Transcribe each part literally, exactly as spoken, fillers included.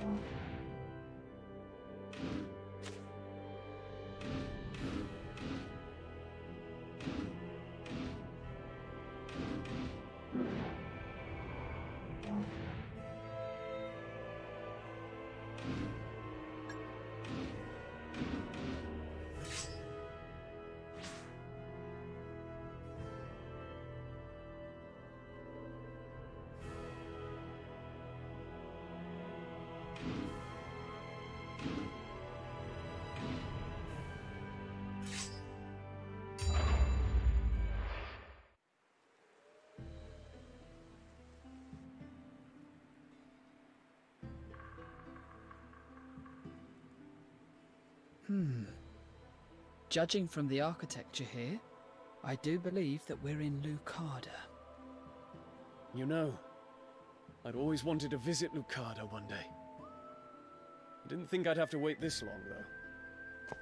Hmm. Judging from the architecture here, I do believe that we're in Lucada. You know, I'd always wanted to visit Lucada one day. I didn't think I'd have to wait this long, though.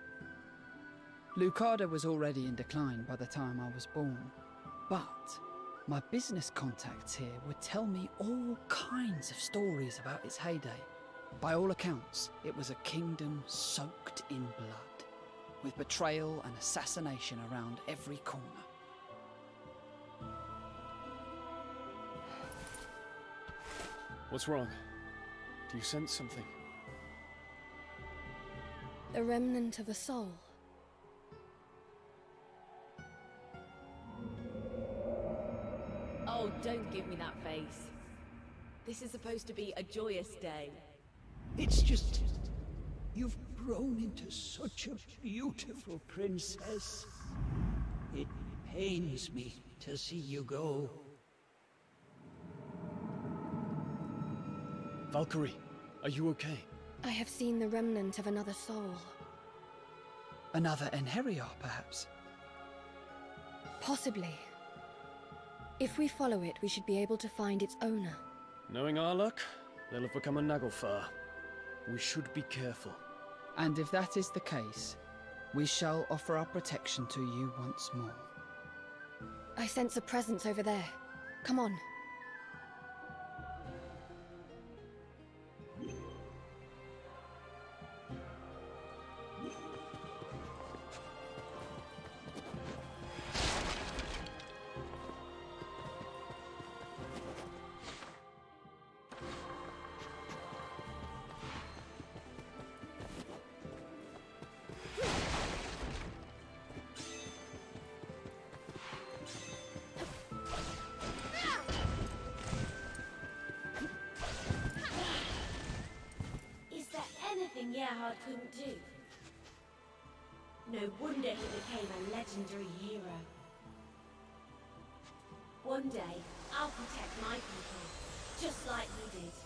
Lucada was already in decline by the time I was born, but my business contacts here would tell me all kinds of stories about its heyday. By all accounts, it was a kingdom soaked in blood, with betrayal and assassination around every corner. What's wrong? Do you sense something? The remnant of a soul. Oh, don't give me that face. This is supposed to be a joyous day. It's just... you've grown into such a beautiful princess. It pains me to see you go. Valkyrie, are you okay? I have seen the remnant of another soul. Another Einherjar, perhaps? Possibly. If we follow it, we should be able to find its owner. Knowing our luck, they'll have become a naglfar. We should be careful. And if that is the case, we shall offer our protection to you once more. I sense a presence over there. Come on. Einherjar couldn't do. No wonder he became a legendary hero. One day, I'll protect my people, just like he did.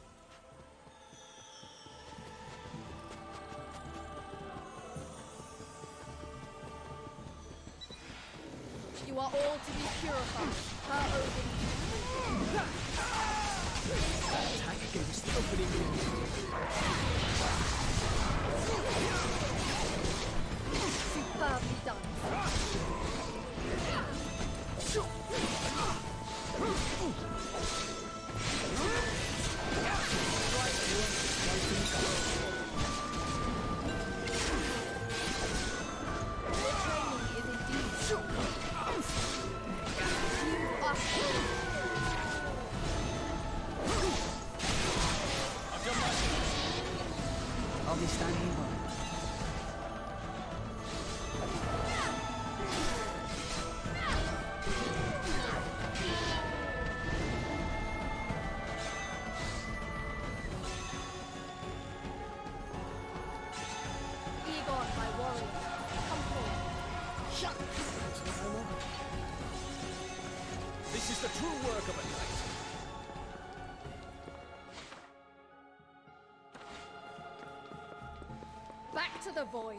You are all to be purified. Her Odin. That attack gave us the opening move. Superbly done. Your training is indeed strong. You are I'll be standing by. Egon, my warrior. Come forward. Shut. This is the true work of a knight. Back to the void.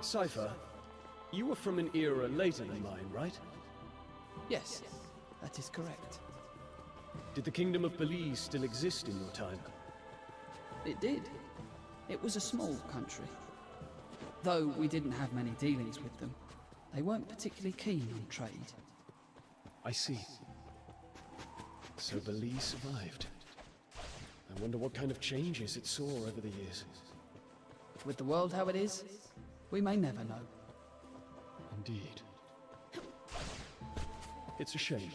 Cypher, you were from an era later than mine, right? Yes, that is correct. Did the Kingdom of Belize still exist in your time? It did. It was a small country. Though we didn't have many dealings with them, they weren't particularly keen on trade. I see. So Belize survived. I wonder what kind of changes it saw over the years. With the world how it is, we may never know. Indeed. It's a shame.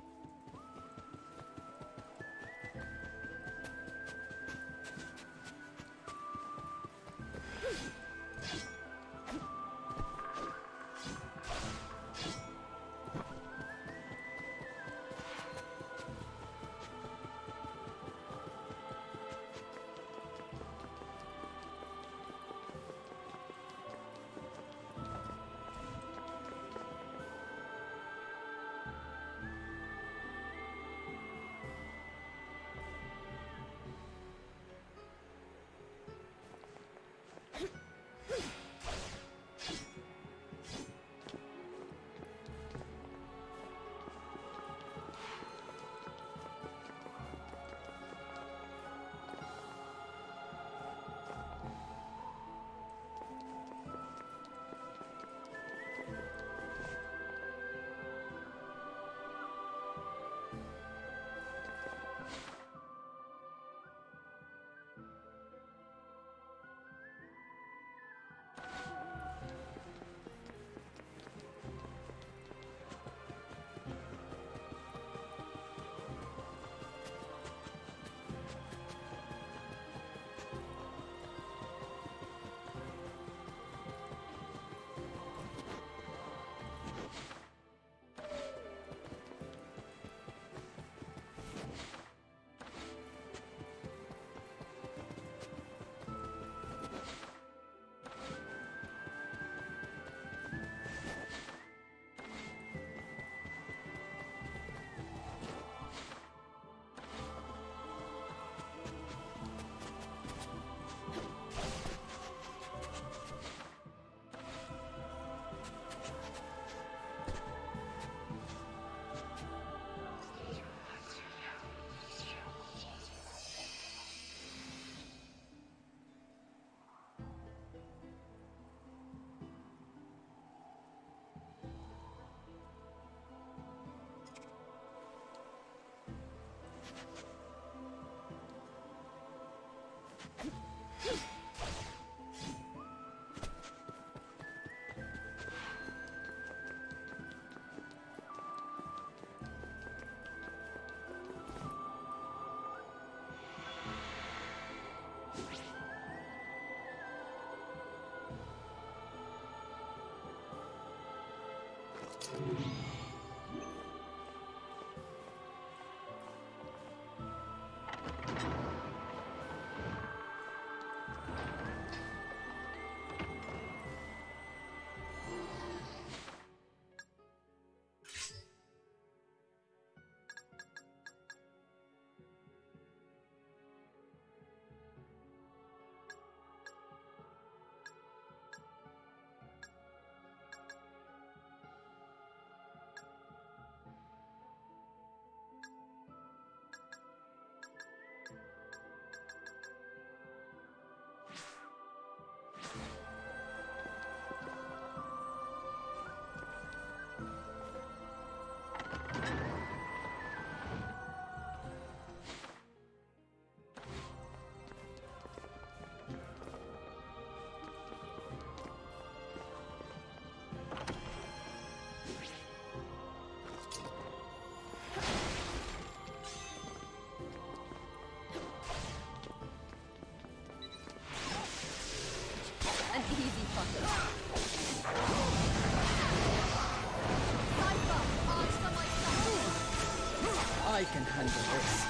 I can handle this.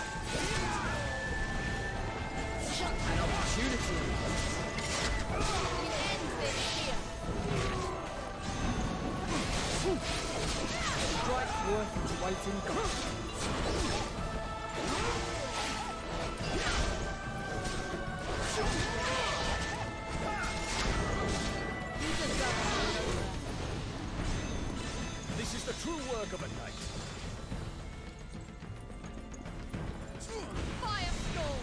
An opportunity arises. We end this here. Strike worth its weight in gold. deserve. This is the true work of a knight. Firestorm!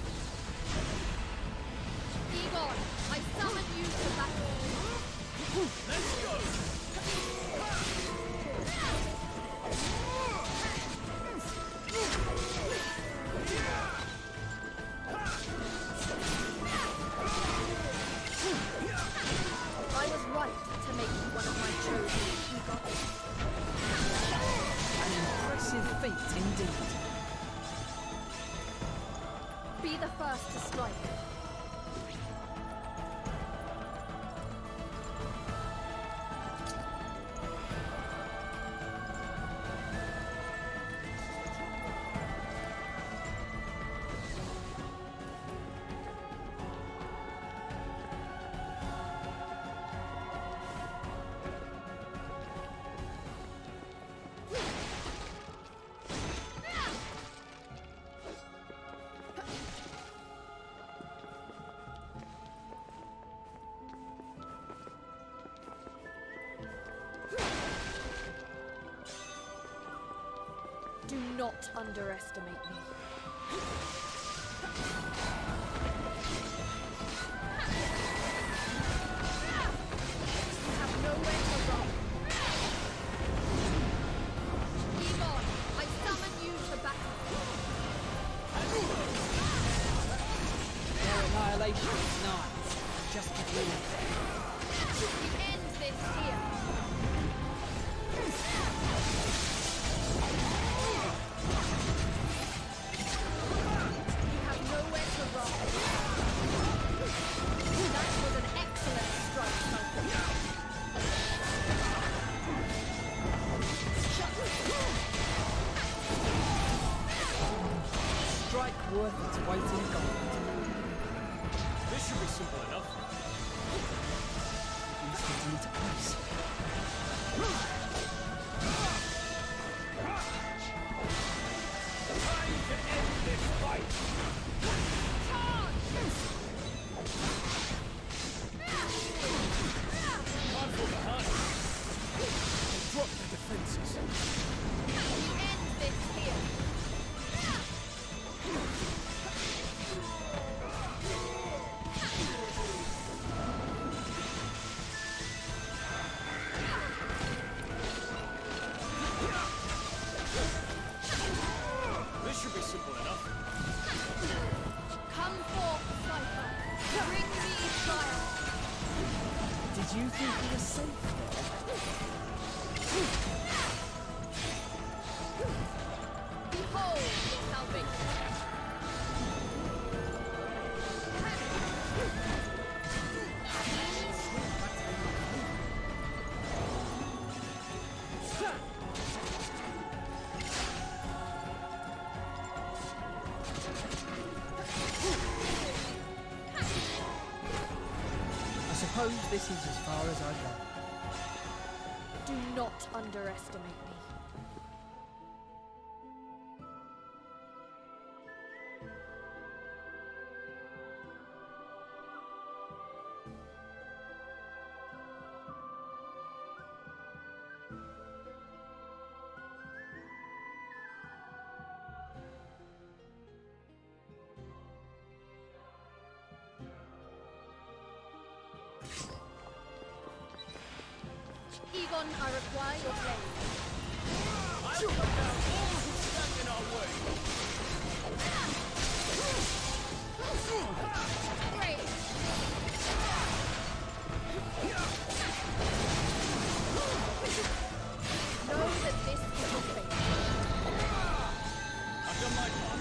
Egon, I summon you to battle. Let's go! I was right to make you one of my chosen, Egon. An impressive feat indeed. Be the first to strike. Do not underestimate me. You have nowhere to run. Egon, I summon you to battle. Their annihilation is nigh. Just keep moving. We end this here. You have nowhere to run. That was an excellent strike, Somethin. Strike worth its weight in gold. This should be simple enough. These fit into place. Time to end this fight! Can't fall behind. Drop the defenses. We end this here. This should be simple enough. Come forth, Cypher. Bring me triumph. Did you think you were safe there? Behold your salvation. I suppose this is as far as I go. Do not underestimate me. Egon, I require your blade. I'll cut down all who stand in our way. Great. Know that this is your fate. I've done my part.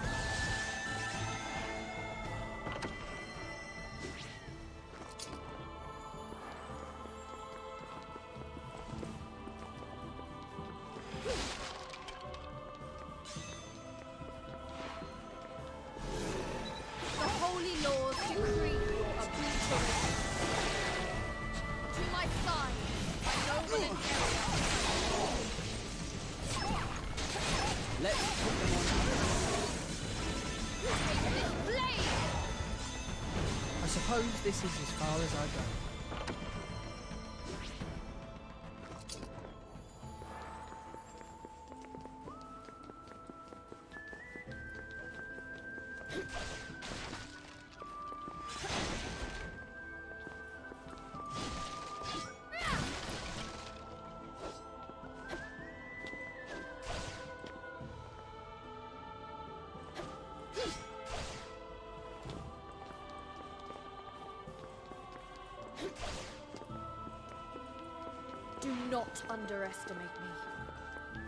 The holy laws decree your obliteration. To my side, my noble Einherjar. Let's put them on. Take this blade! I suppose this is as far as I go. Do not underestimate me.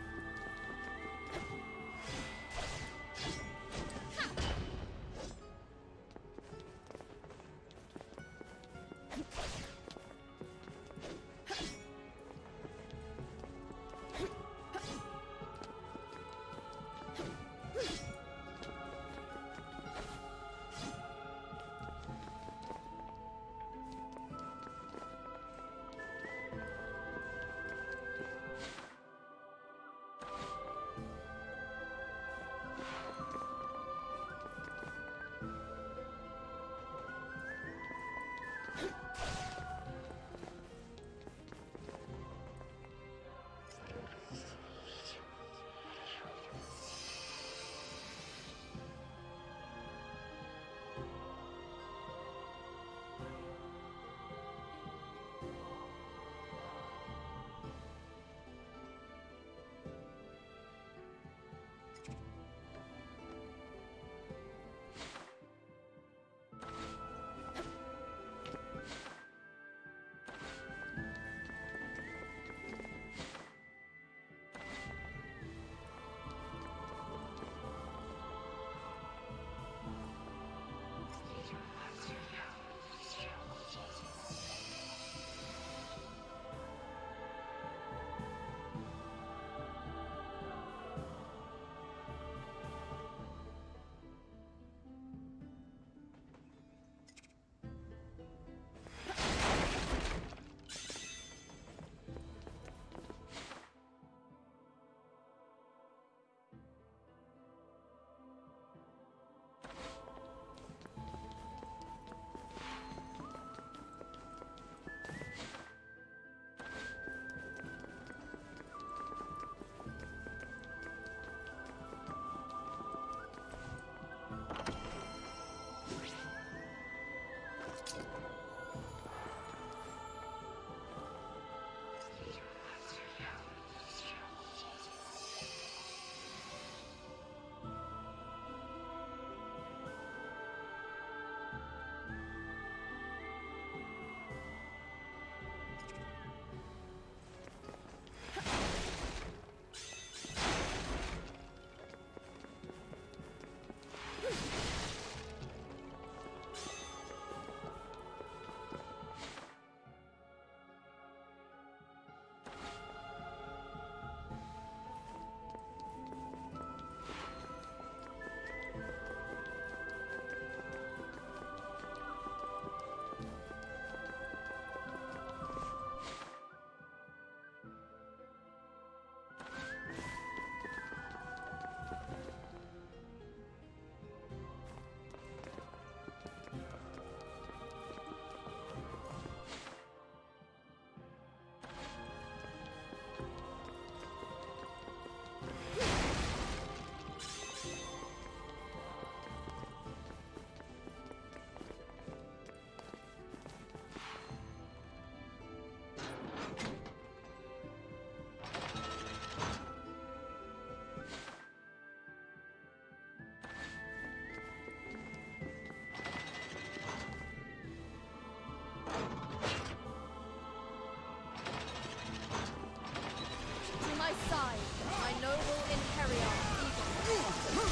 side, my noble Einherjar eagle.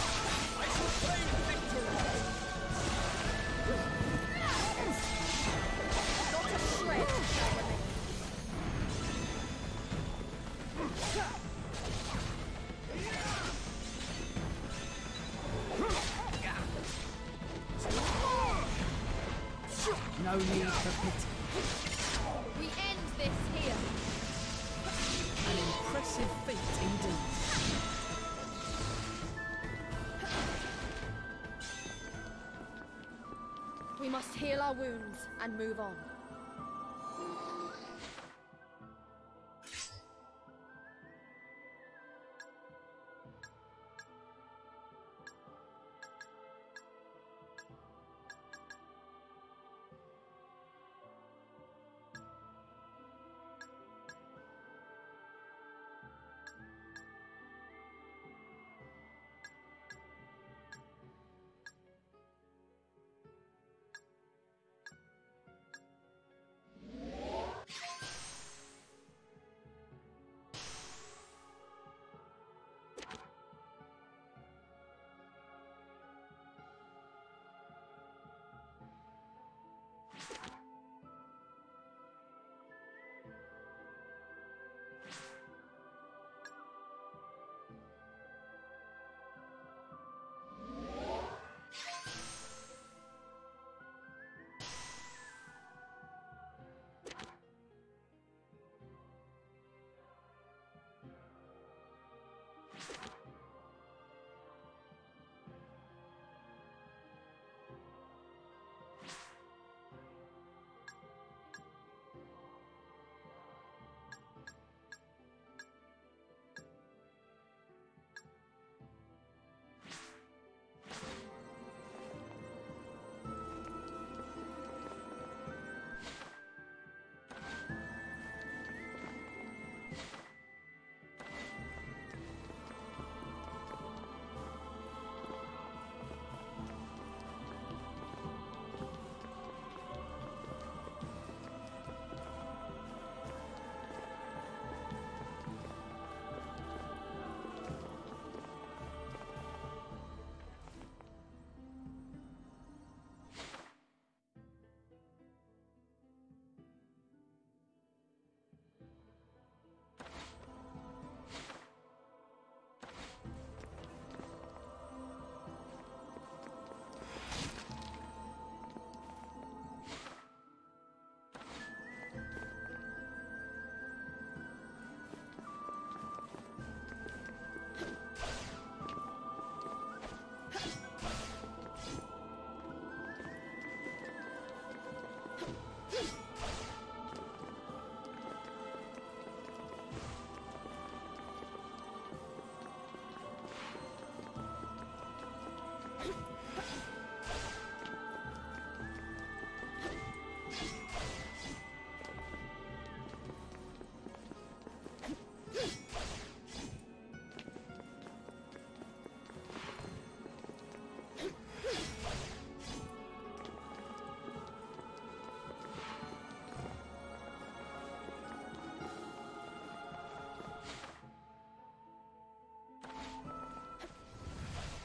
I shall claim victory! Not a shred shall remain. No need for pity. We end this here. An impressive feat indeed. We must heal our wounds and move on.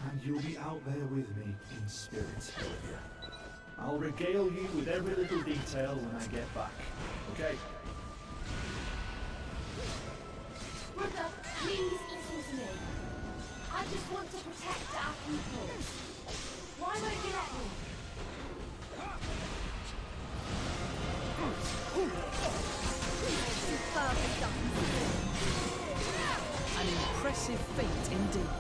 and you'll be out there with me in spirit. I'll regale you with every little detail when I get back, okay? Brother, please listen to me. I just want to protect our people. Why won't you let me? Superbly done. An impressive feat indeed.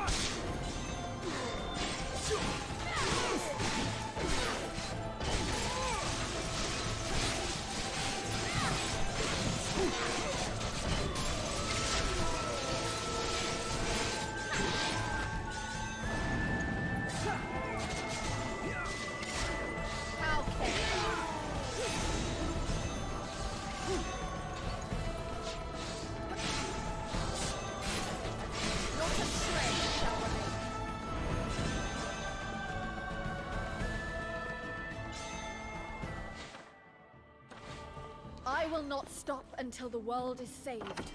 How can Not a shred shall remain. I will not stop until the world is saved.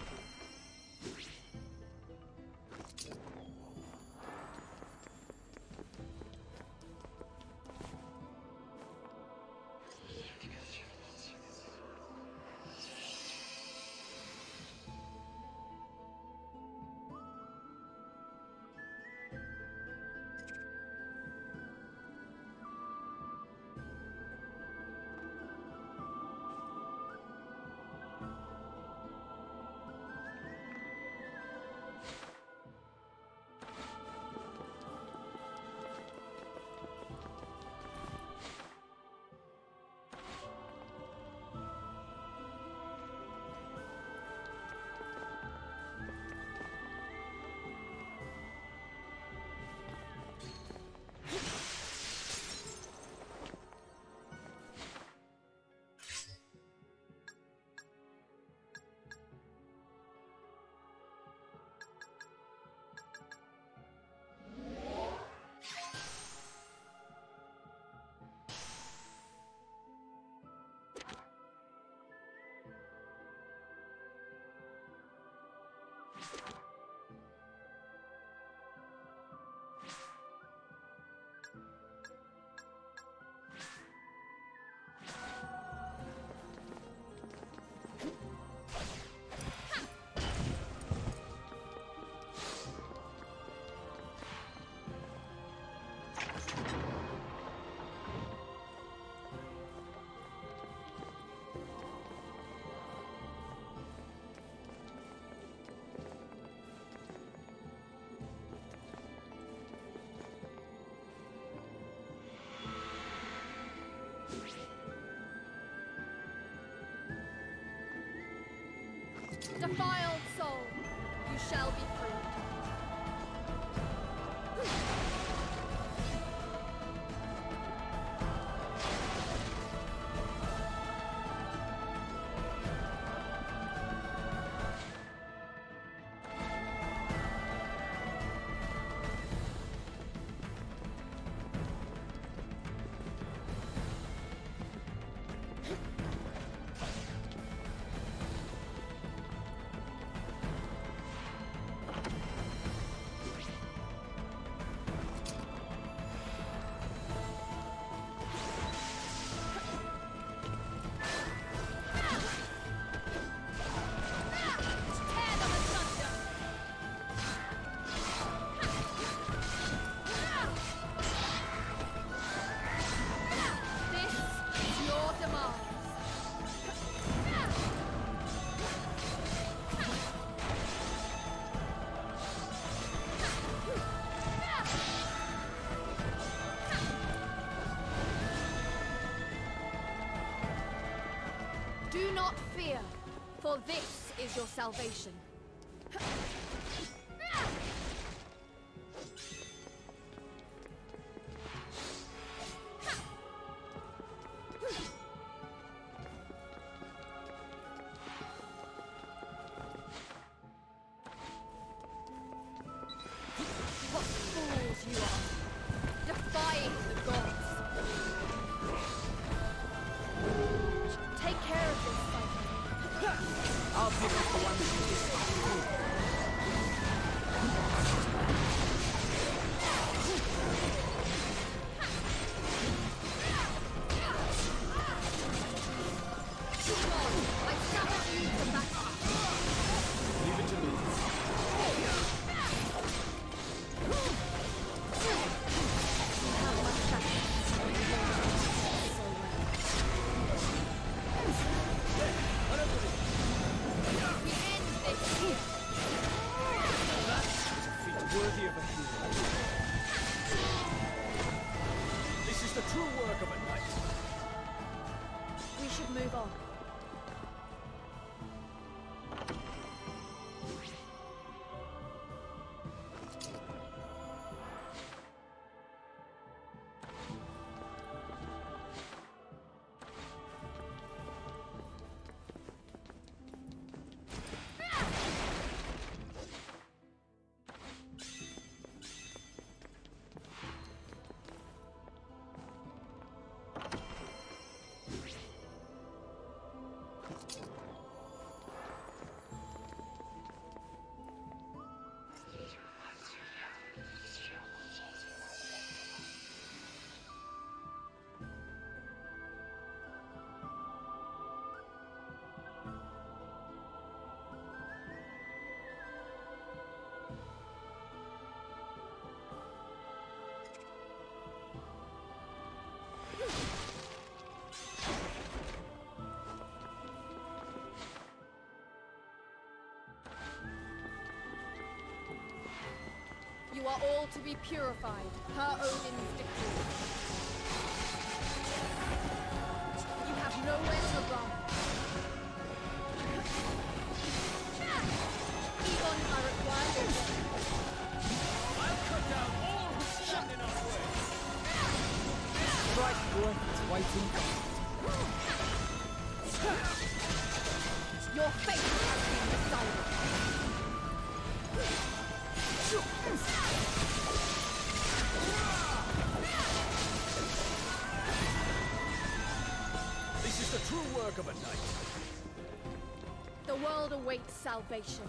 Defiled soul, you shall be freed. Do not fear, for this is your salvation. What fools you are, defying the gods. Take care of this, Somethin. I'll pick up the one that you worthy of a hero. This is the true work of a knight. We should move on. You are all to be purified, per Odin's decree. You have nowhere to run. Egon are required. I'll cut down all who stand in our way. Strike worth its weight in gold. Your fate has been decided. This is the true work of a knight. The world awaits salvation.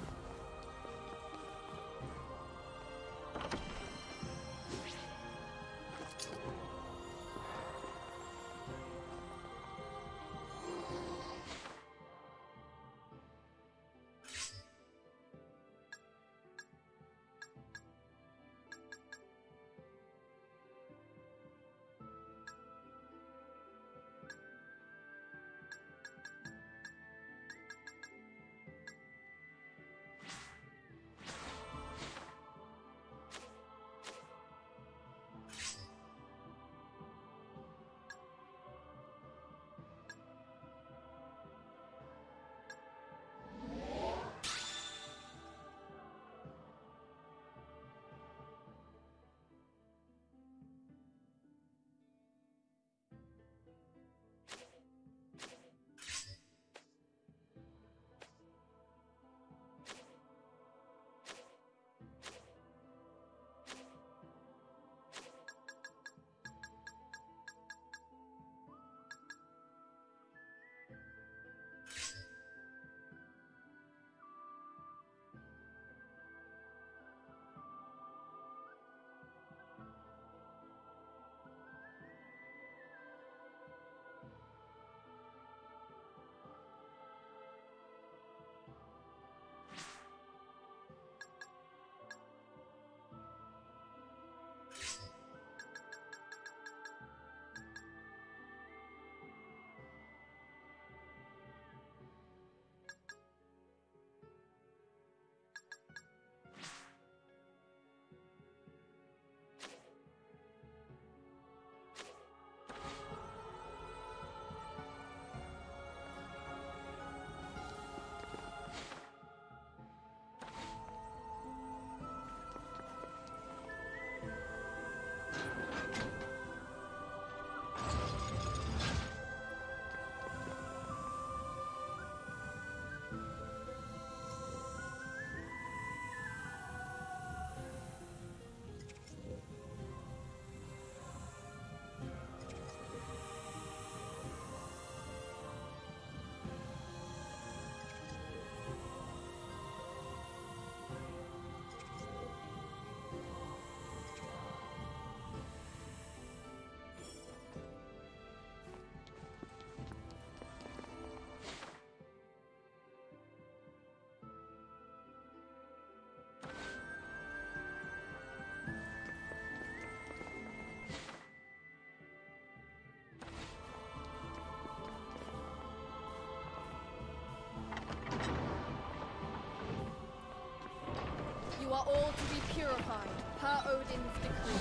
are all to be purified, per Odin's decree.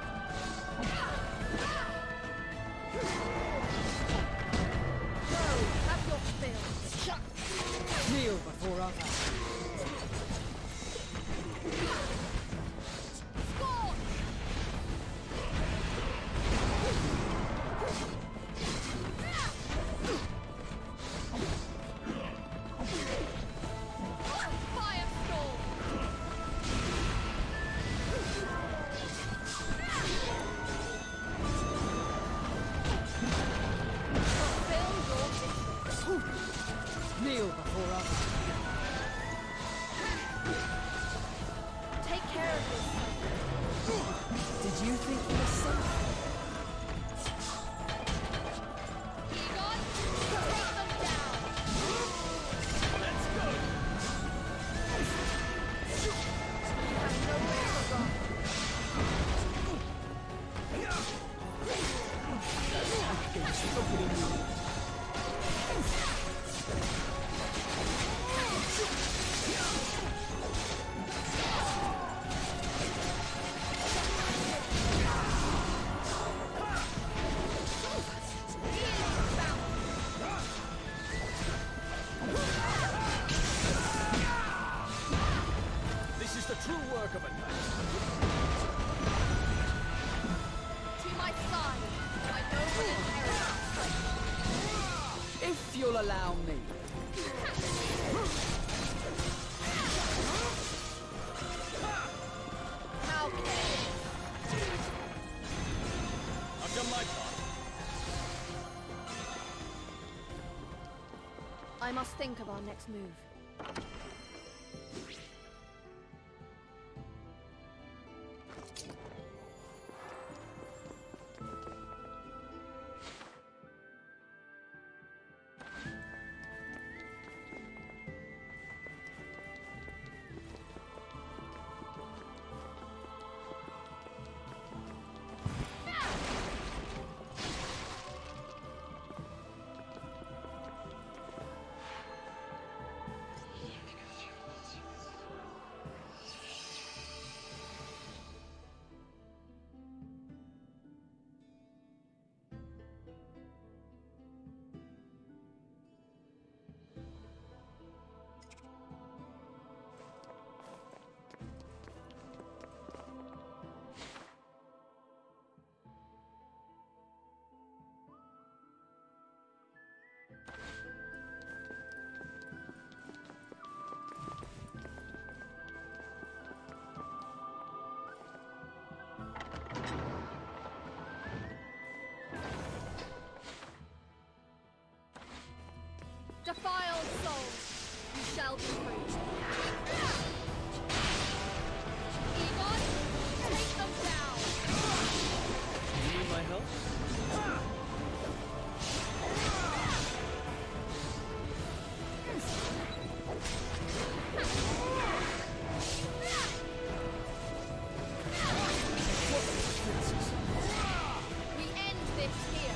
Go, have your fill. Kneel before others. Kneel before others. Take care of yourself. Did you think you were safe? Egon, take them down. Let's go! You have nowhere to run. This is the true work of a knight. To my side, my noble inheritance. If you'll allow me. How can I've done my part. I must think of our next move. Defiled souls, you shall be free. Egon, take them down. You need my help? We end this here.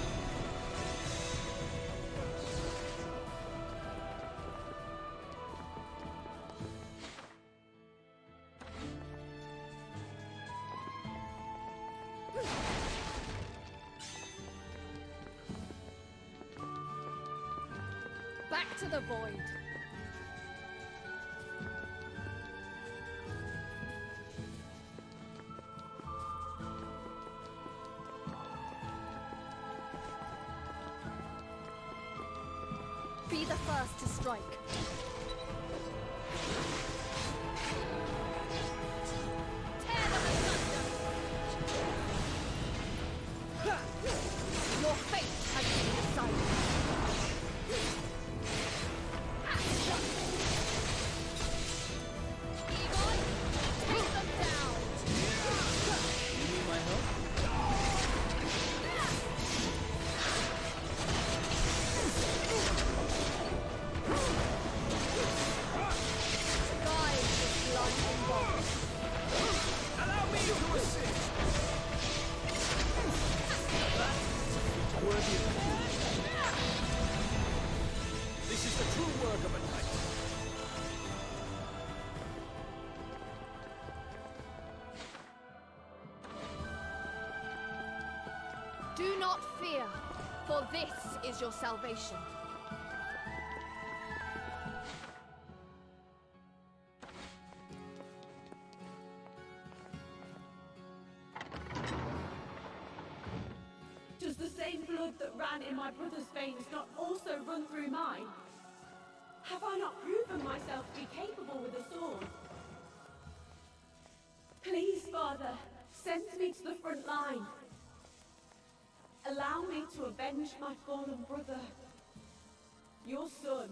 Back to the void. Be the first to strike. Tear them asunder. Your fate has been decided. Egon, take them down. You need my help? Do not fear, for this is your salvation. Does the same blood that ran in my brother's veins not also run through mine? Have I not proven myself to be capable with a sword? Please, Father, send me to the front line. Allow me to avenge my fallen brother, your son.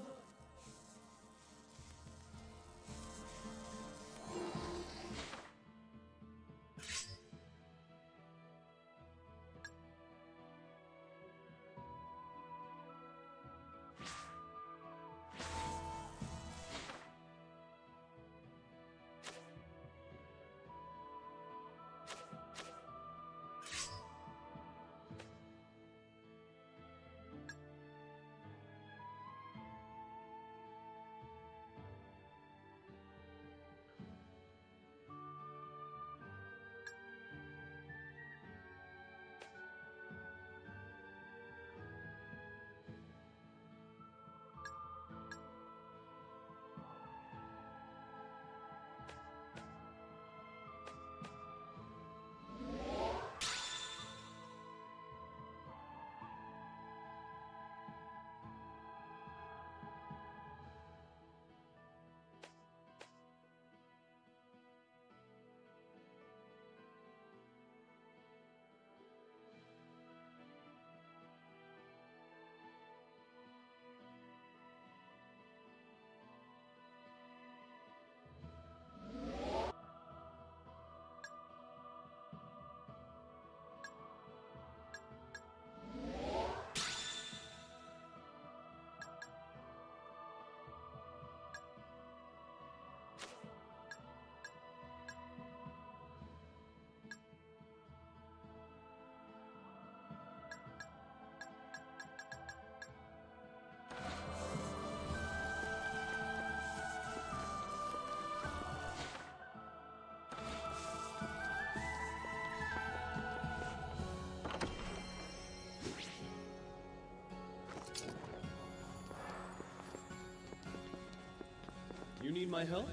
You need my help?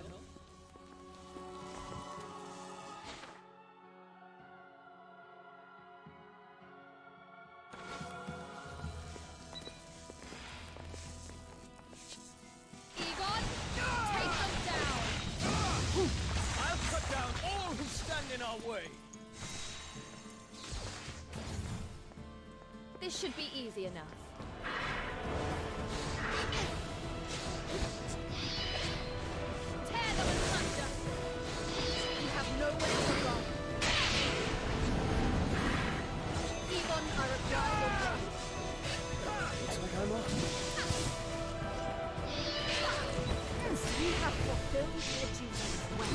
Egon, take them down! I'll cut down all who stand in our way! This should be easy enough. Tear them asunder! You have nowhere to run. Egon, I require your blade. Looks like I'm up. You have fulfilled your duties well.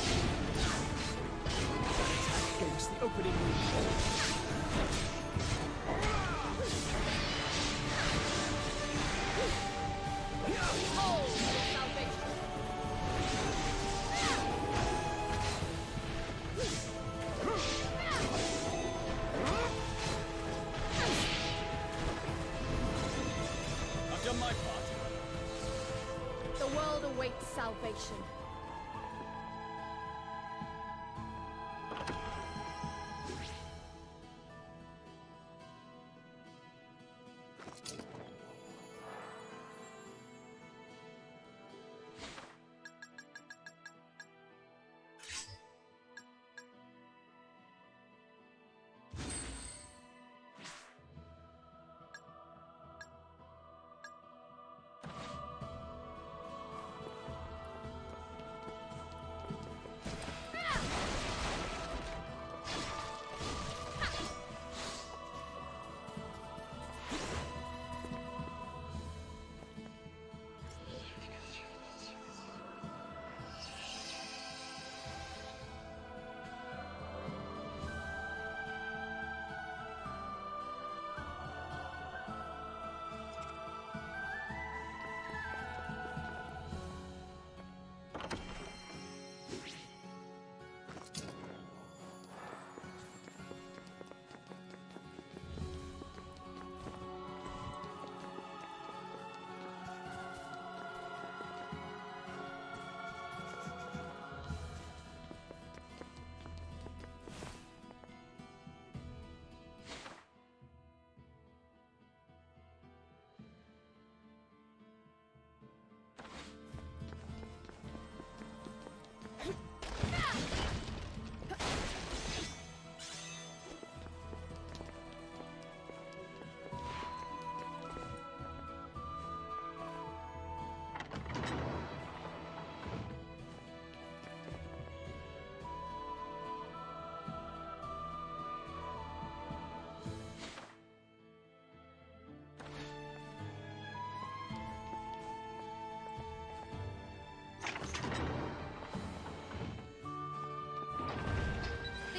Attack against the opening reach. Behold your salvation. I've done my part. The world awaits salvation.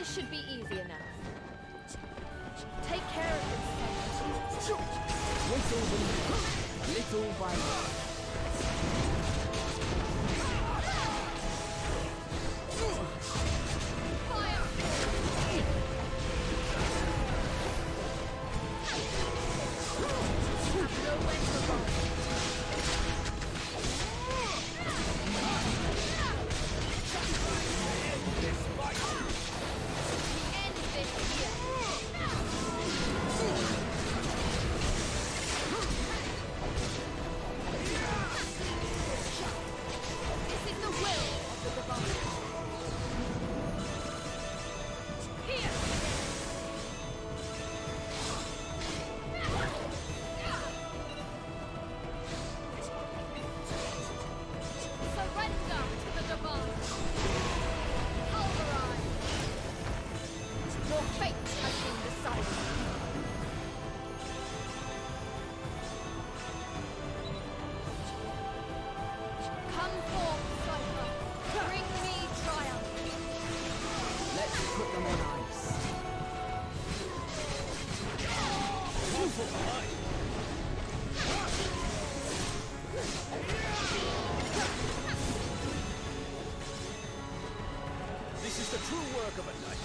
This should be easy enough. Take care of this. Little by little by little. This is the true work of a knight.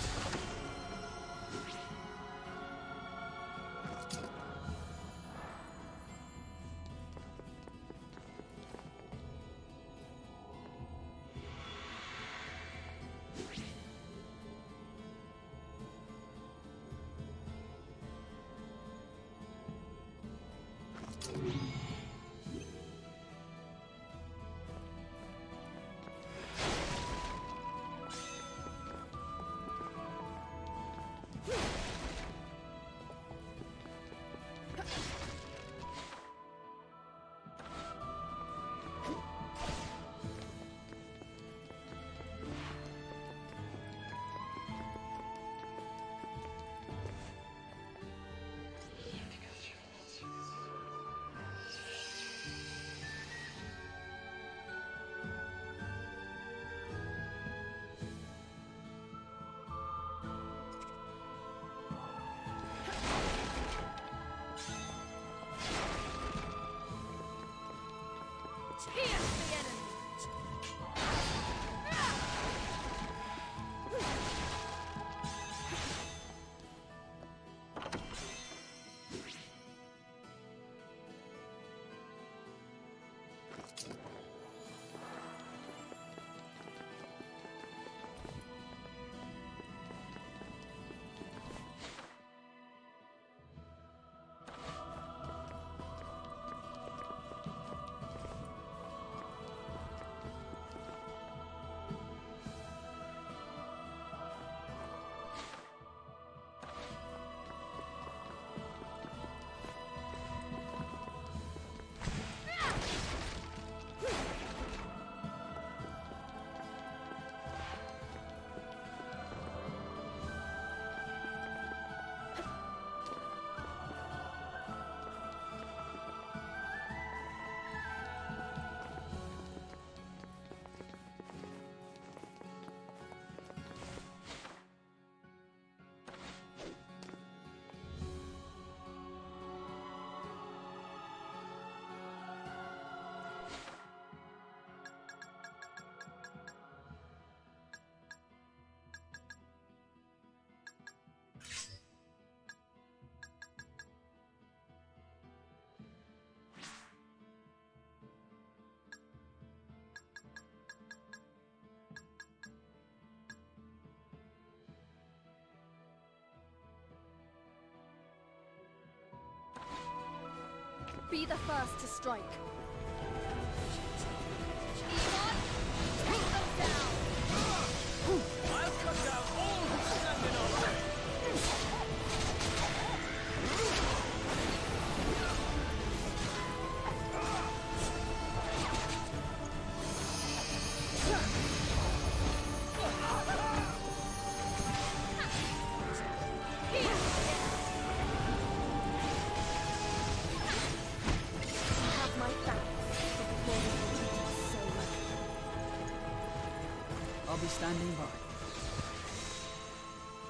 Pierce the enemy! Be the first to strike. Eon, take them down! I'll cut down all who stand in our way! I'll be standing by.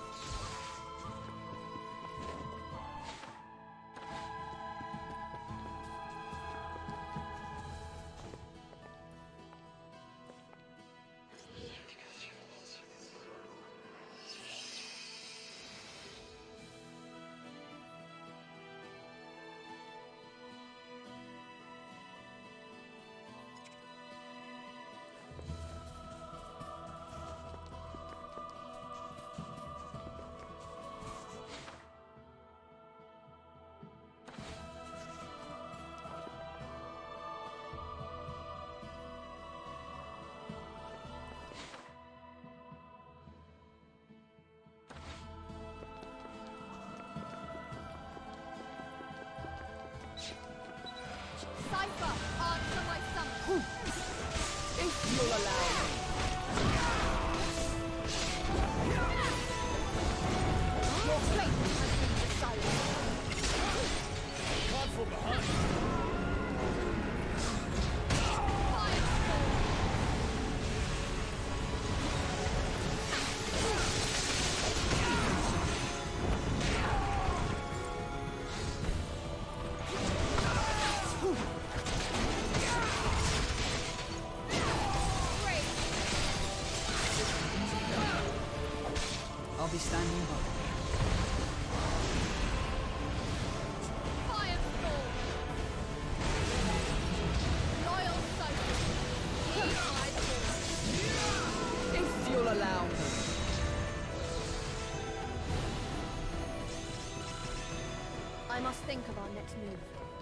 naglfar, answer my summons. If you'll allow me. Your fate has been decided. Can't fall behind. I'll be standing by. Firestorm! Loyal soldier, heed my call. If you'll allow me. I must think of our next move.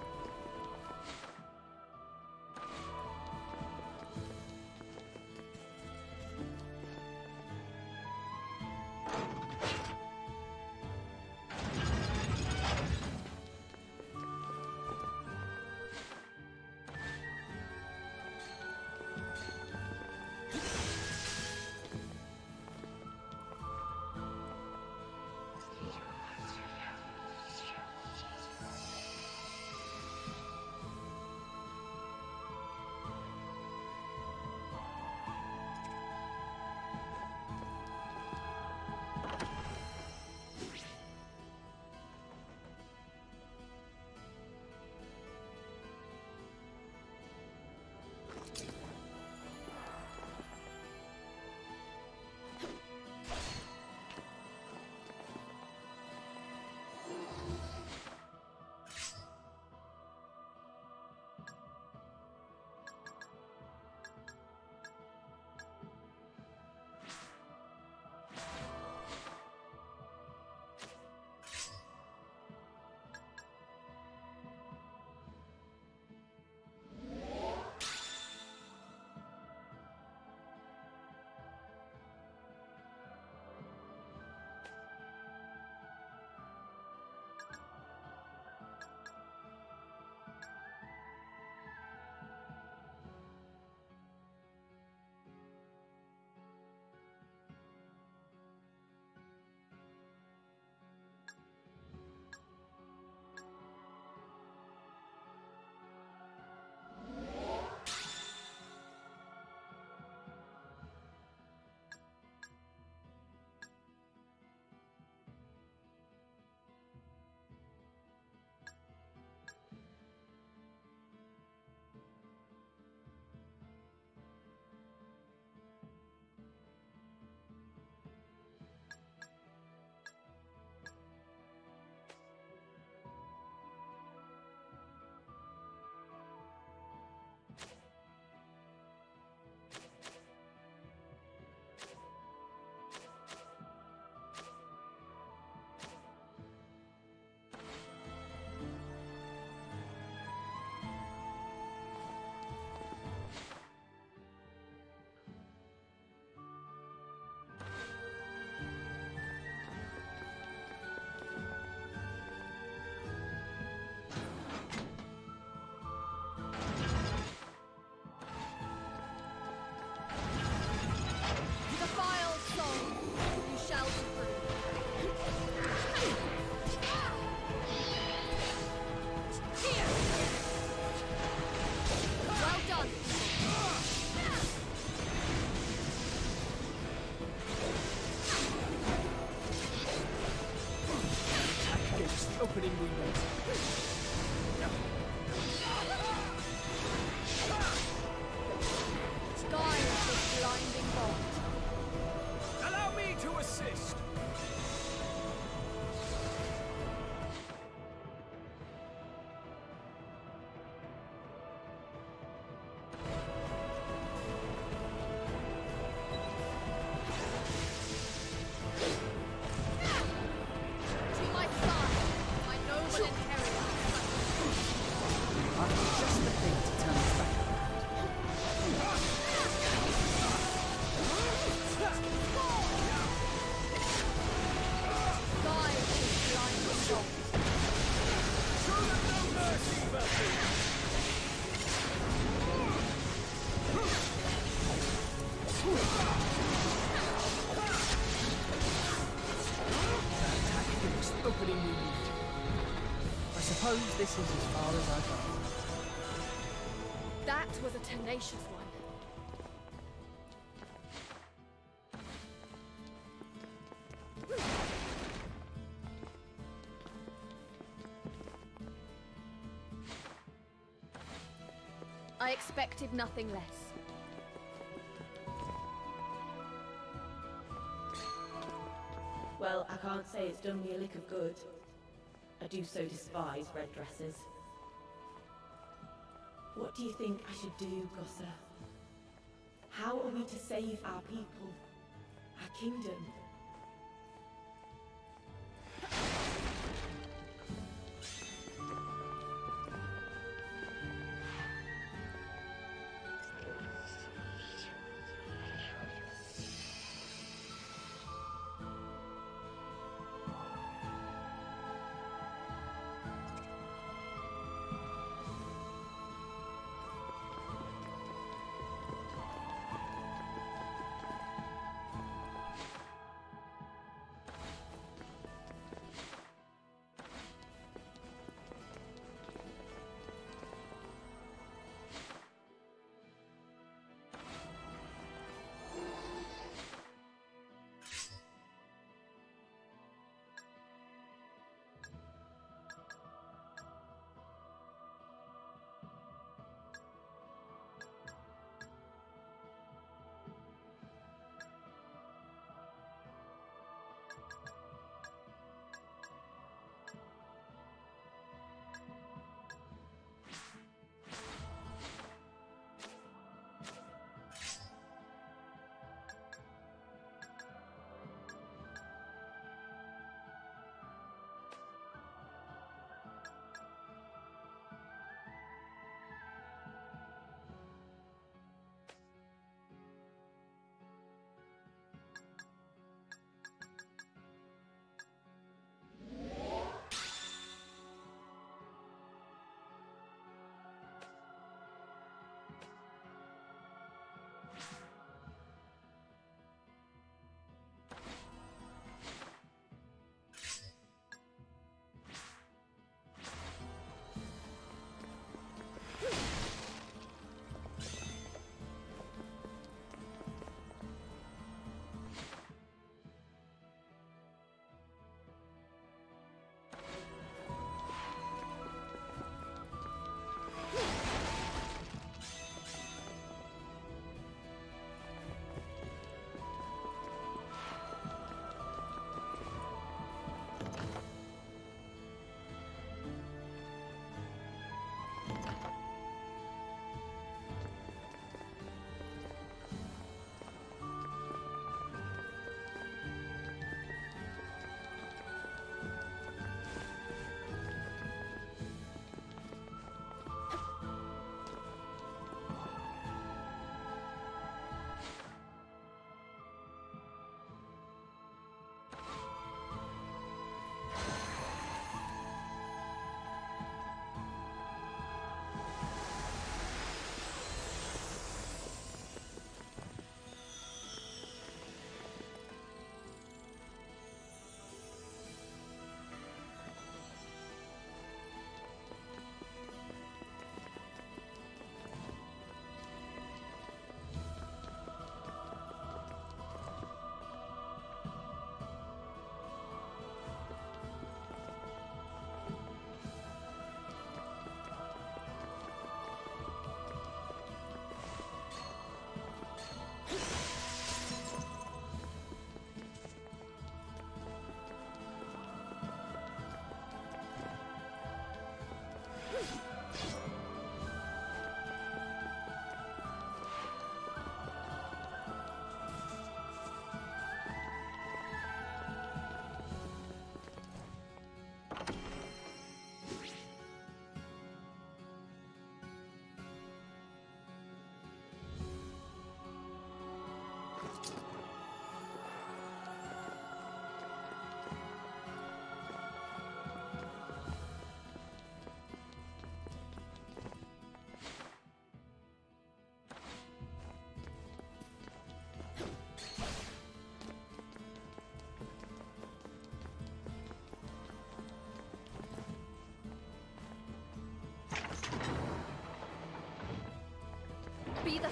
opening we made. Sky is the blinding bolt. Allow me to assist. To my side, my noble Einherjar. suppose this is as far as I go. That was a tenacious one. I expected nothing less. Well, I can't say it's done me a lick of good. I do so despise red dresses. What do you think I should do, Gossa? How are we to save our people, our kingdom?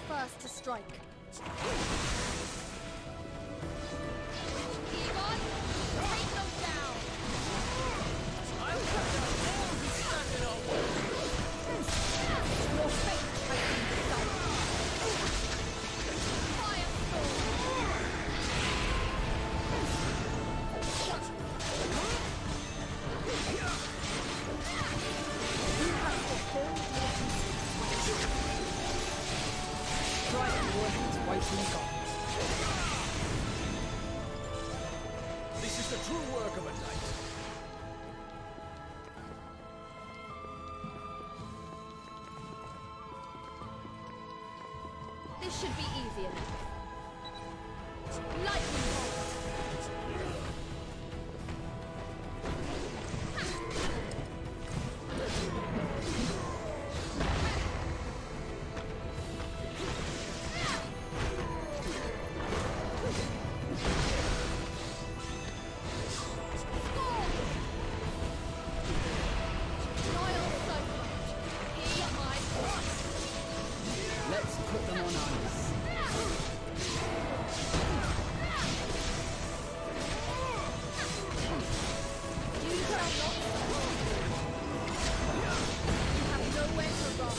first to strike. Egon, take them down! I'll cut down all who stand in our way! Your fate has been decided. Firestorm! You have fulfilled your duty. Strike warriors waiting God. This is the true work of a knight. This should be easy enough. Lightning bolt! Let's put them on ice. You shall not suffer. You have nowhere to run.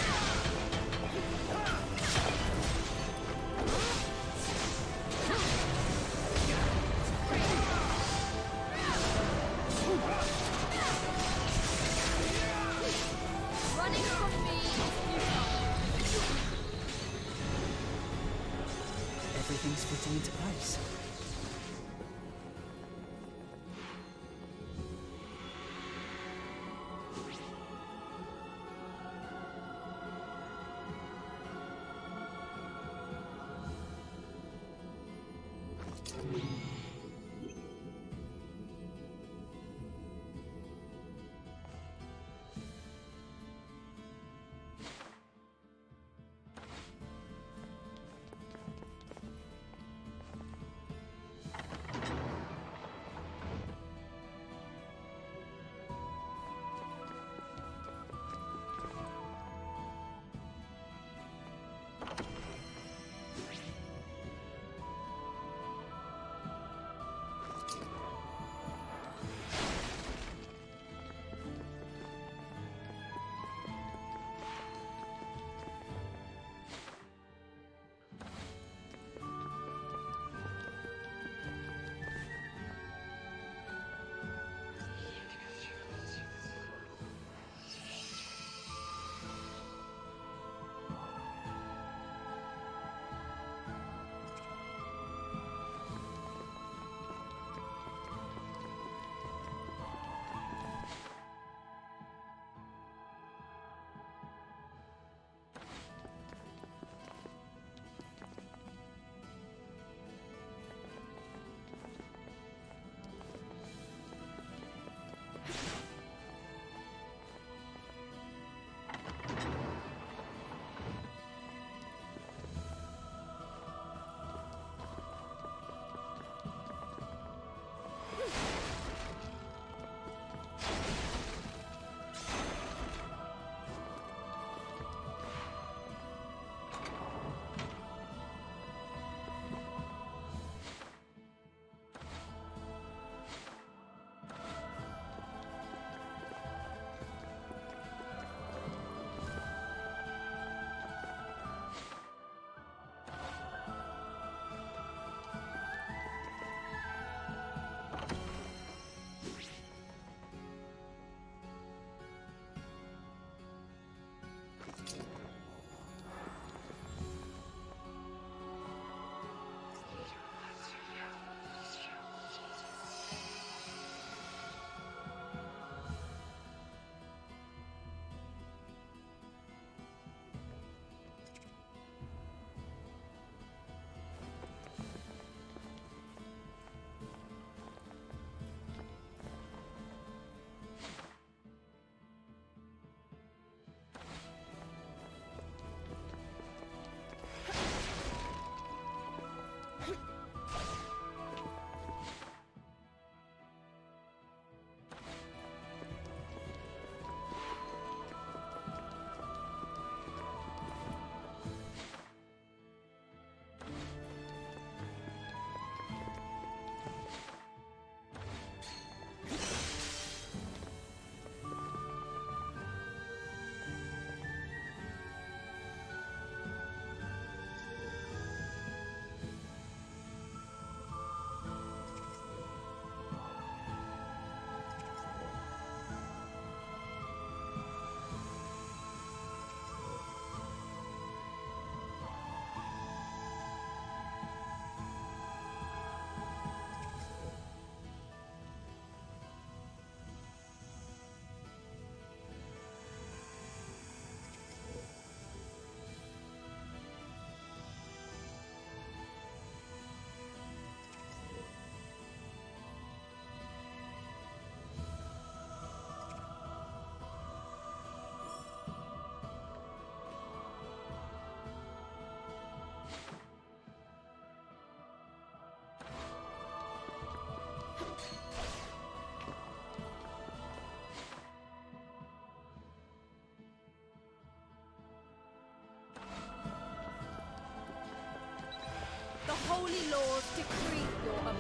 Running from me is futile. Everything's fitting into place.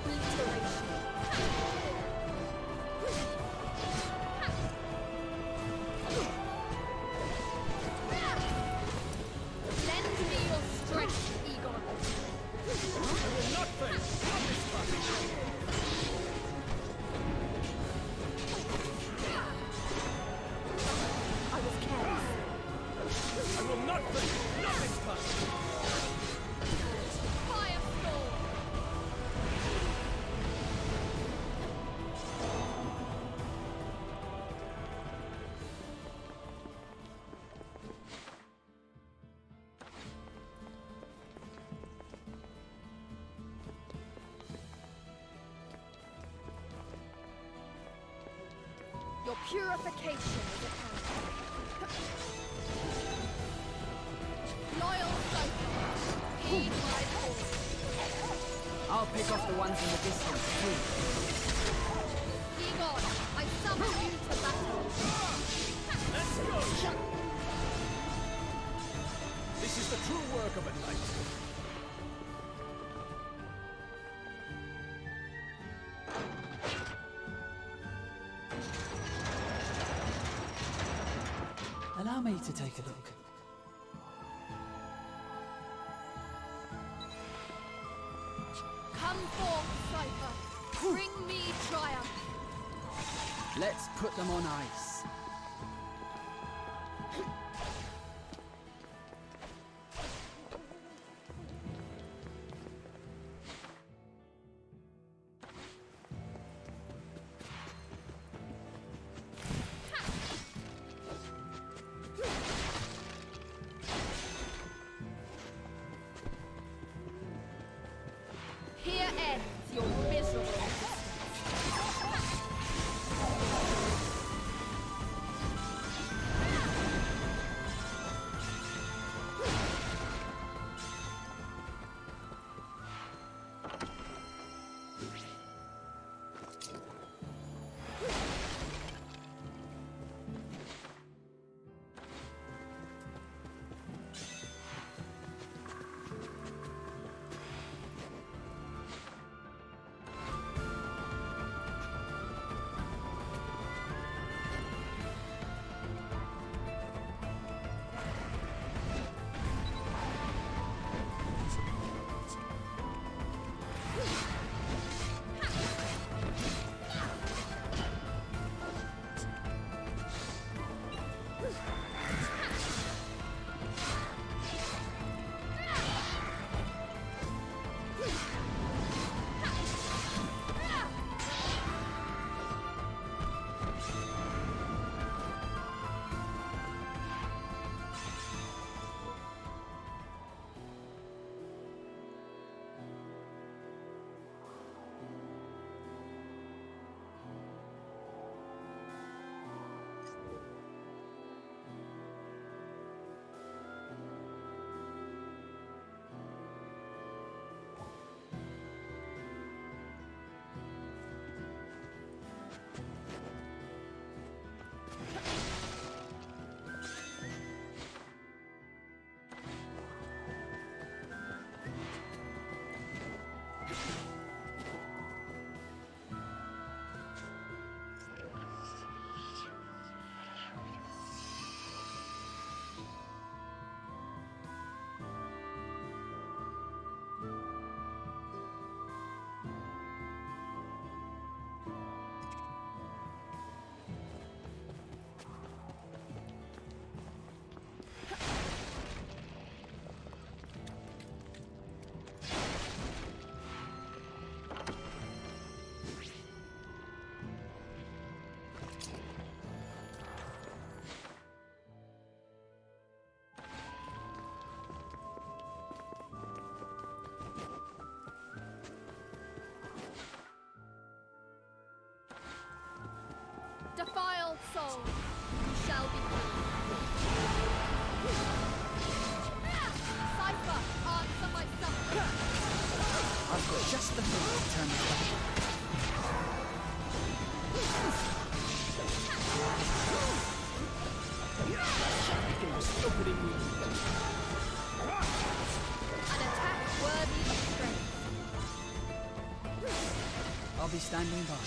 obliteration. Lend me your strength, Egon. I will not fail. Not this time. I was careless. I will not fail. Not this time. Firestorm! Your purification is at hand. Loyal soldier, heed my call. I'll pick off the ones in the distance, too. Egon, I summon you to battle. Let's go! This is the true work of a knight. Allow me to take a look. Come forth, Cypher. Bring me triumph. Let's put them on ice. Here ends your miserable existence. Defiled soul, you shall be free. Cypher, answer my summons. I've got just the thing to turn this back. An attack worthy of strength. I'll be standing by.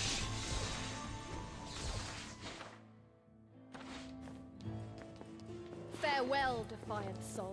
Farewell, defiant soul.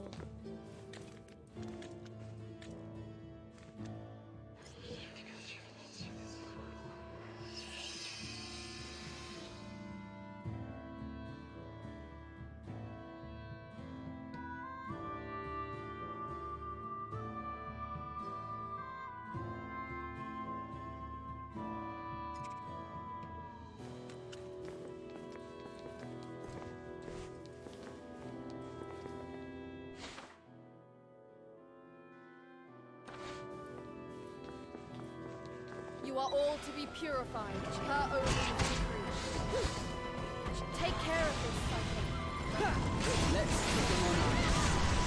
You are all to be purified, her own decree. Take care of this, somethin. Let's put them on ice.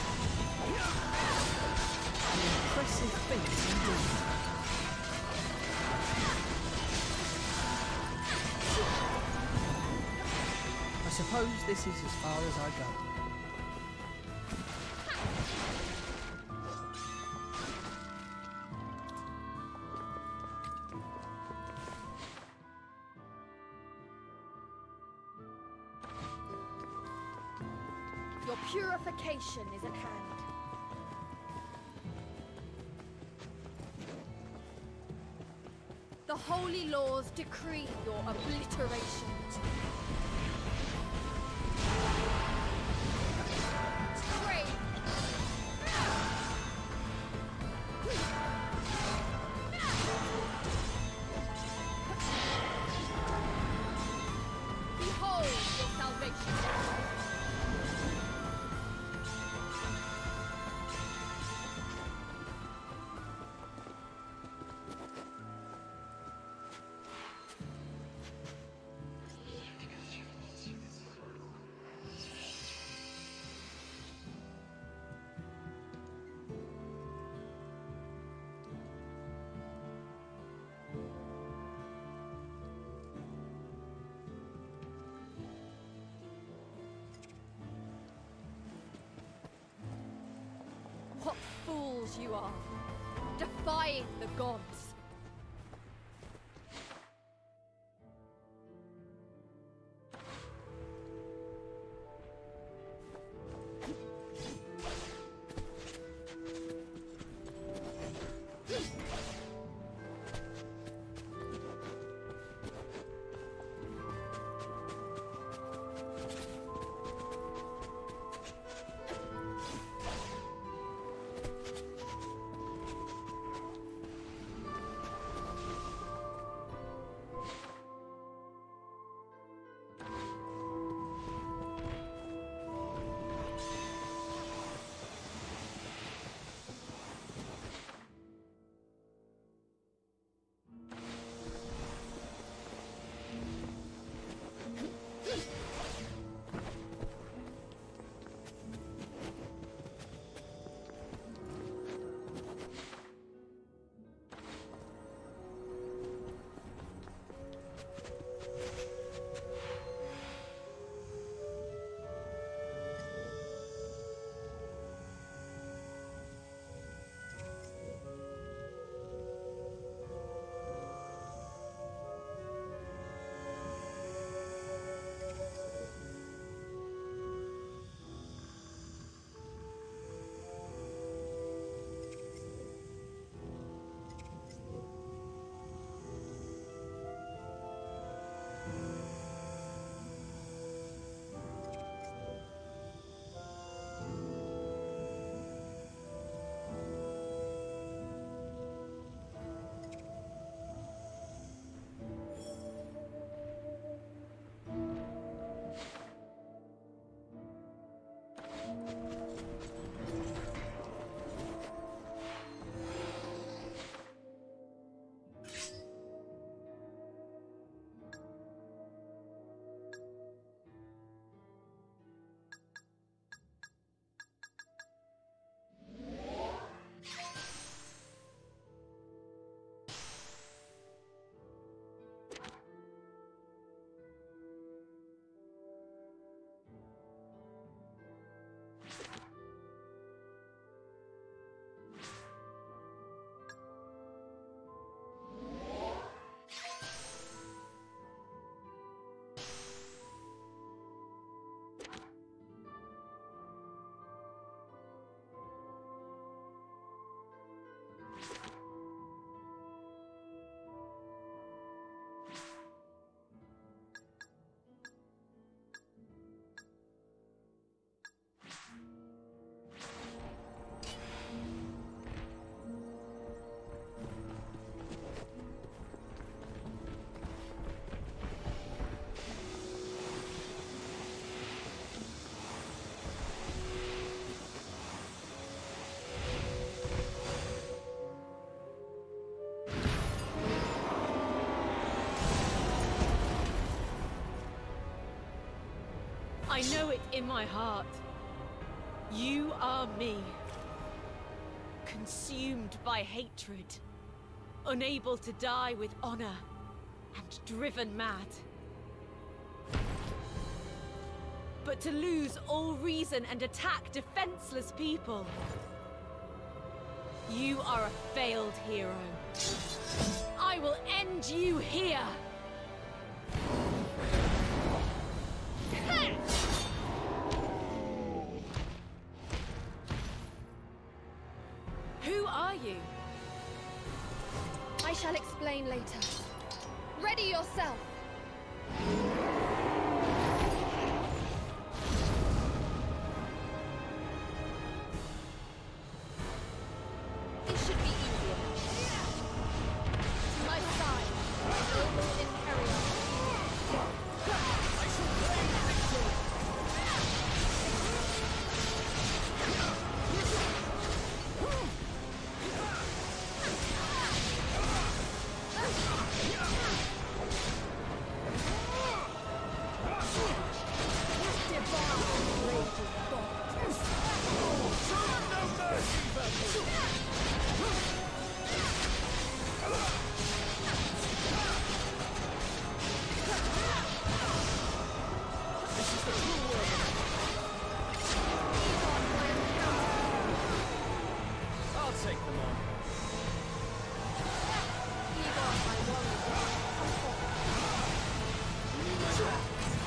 An impressive feat indeed. I suppose this is as far as I go. Your purification is at hand. The holy laws decree your obliteration. Pray. Behold your salvation. What fools you are, defying the gods. I know it in my heart. You are me. Consumed by hatred. Unable to die with honor. And driven mad. But to lose all reason and attack defenseless people. You are a failed hero. I will end you here! Who are you? I shall explain later. Ready yourself! It should be easier. To my side, noble Einherjar. I shall claim victory! I'll take them on. You need my help?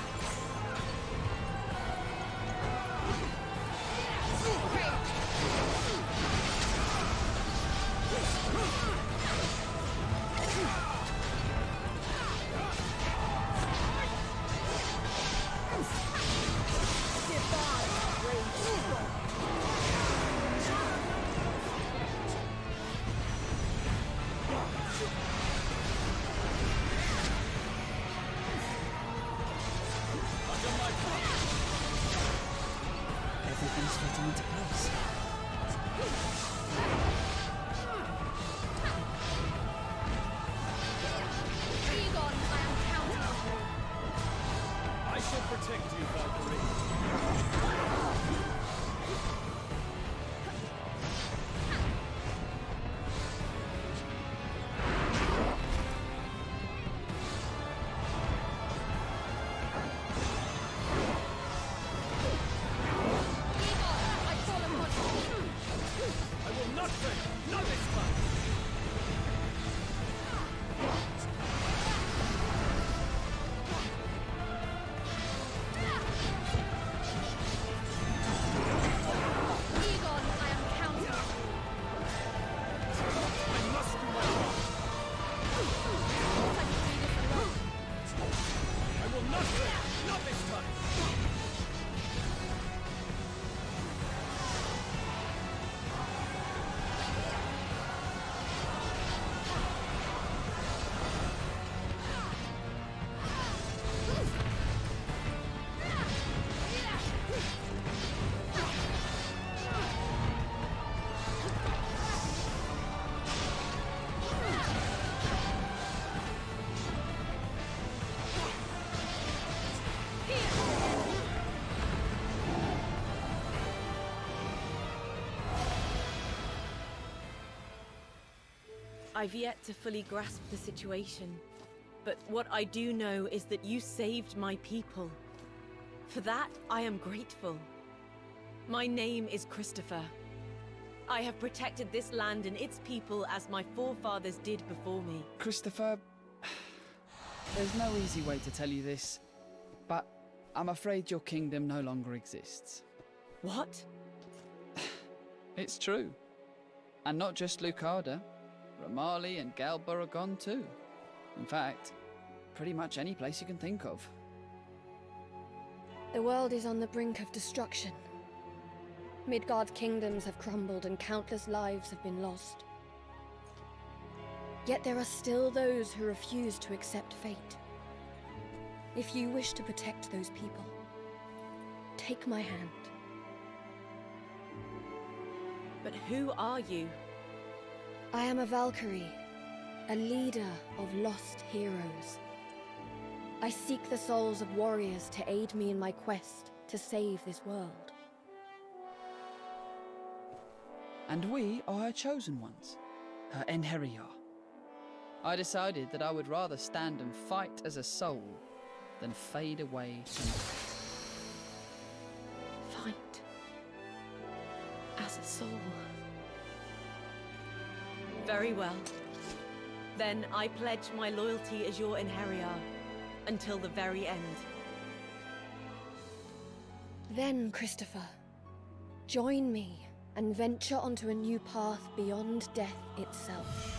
Everything's fitting into place. Egon, I am counting on you. I shall protect you, Valkyrie. Not fail! Not this time! Egon, I am counting on you. I must do my part! I can do this alone. I will not fail! Not this time! I've yet to fully grasp the situation, but what I do know is that you saved my people. For that, I am grateful. My name is Christopher. I have protected this land and its people as my forefathers did before me. Christopher, there's no easy way to tell you this, but I'm afraid your kingdom no longer exists. What? It's true. And not just Lucada. Ramali and Galba are gone too. In fact, pretty much any place you can think of. The world is on the brink of destruction. Midgard's kingdoms have crumbled and countless lives have been lost. Yet there are still those who refuse to accept fate. If you wish to protect those people, take my hand. But who are you? I am a Valkyrie, a leader of lost heroes. I seek the souls of warriors to aid me in my quest to save this world. And we are her chosen ones, her Einherjar. I decided that I would rather stand and fight as a soul than fade away to nothing. Fight as a soul. Very well. Then I pledge my loyalty as your Einherjar until the very end. Then, Christopher, join me and venture onto a new path beyond death itself.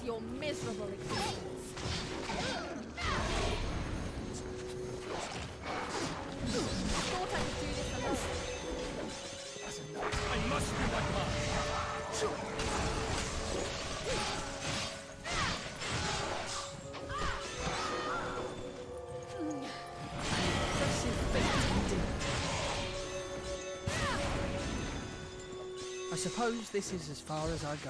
your miserable existence. I thought I could do this alone. That's enough. I must do my part. Impressive feat indeed. I suppose this is as far as I go.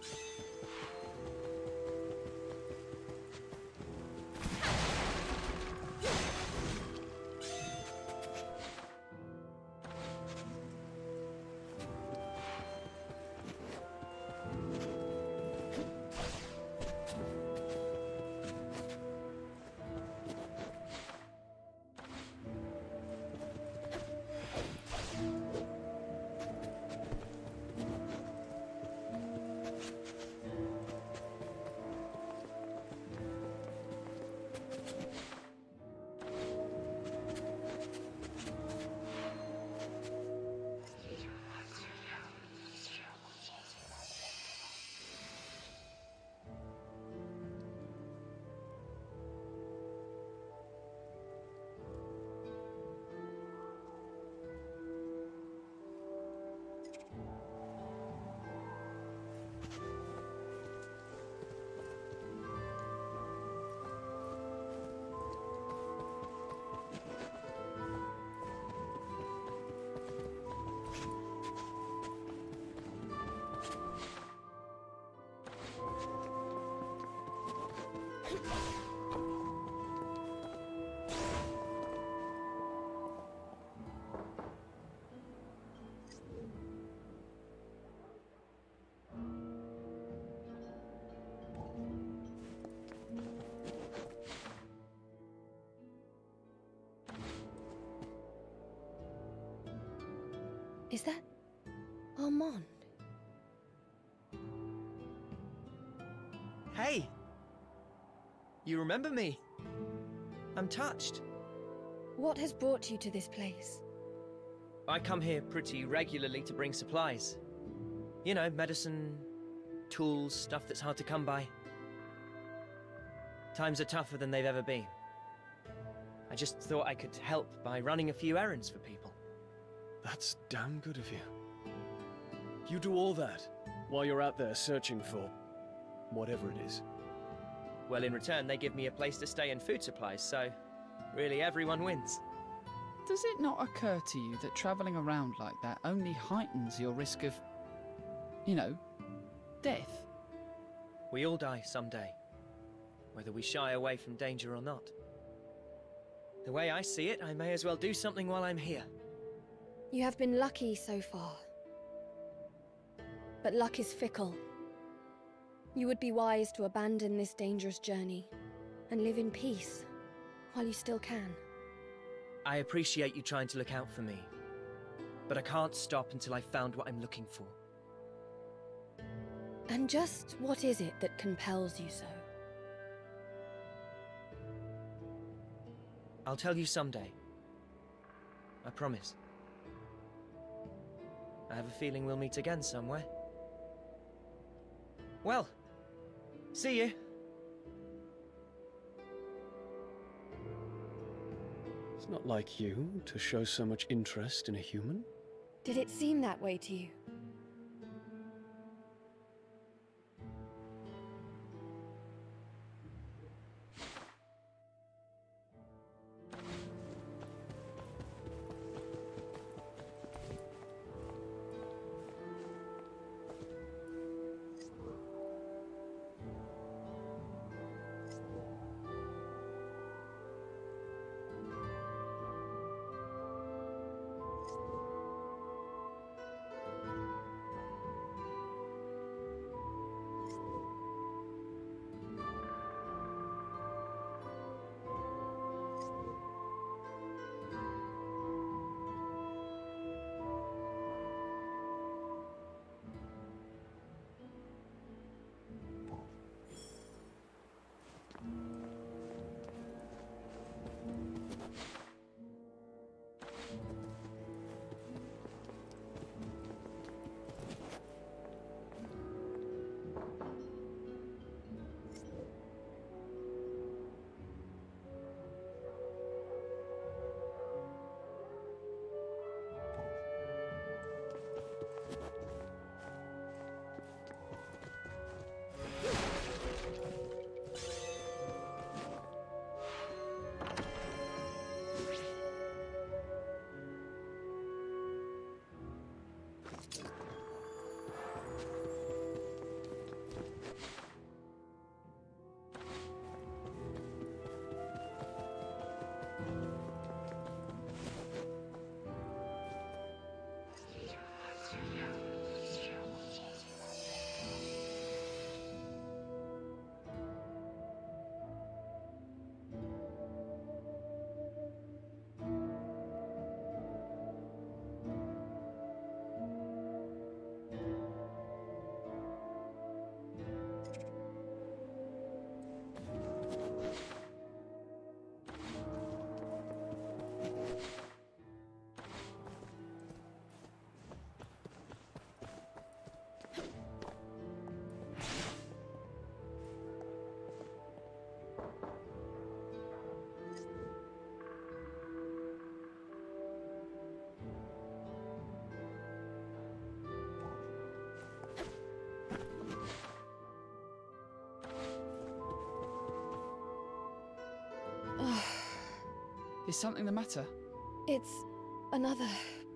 Is that Armand? Hey! You remember me? I'm touched. What has brought you to this place? I come here pretty regularly to bring supplies. You know, medicine, tools, stuff that's hard to come by. Times are tougher than they've ever been. I just thought I could help by running a few errands for people. That's damn good of you. You do all that while you're out there searching for whatever it is. Well, in return, they give me a place to stay and food supplies, so really everyone wins. Does it not occur to you that travelling around like that only heightens your risk of, you know, death? We all die someday, whether we shy away from danger or not. The way I see it, I may as well do something while I'm here. You have been lucky so far. But luck is fickle. You would be wise to abandon this dangerous journey and live in peace while you still can. I appreciate you trying to look out for me, but I can't stop until I've found what I'm looking for. And just what is it that compels you so? I'll tell you someday. I promise. I have a feeling we'll meet again somewhere. Well, see you. It's not like you to show so much interest in a human. Did it seem that way to you? Is something the matter? It's another.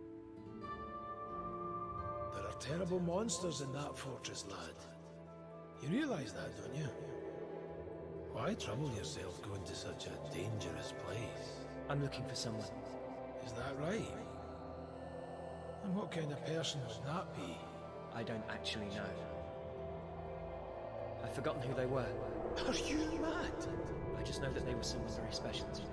There are terrible monsters in that fortress, lad. You realise that, don't you? Why trouble yourself going to such a dangerous place? I'm looking for someone. Is that right? And what kind of person would that be? I don't actually know. I've forgotten who they were. Are you mad? I just know that they were someone very special to me.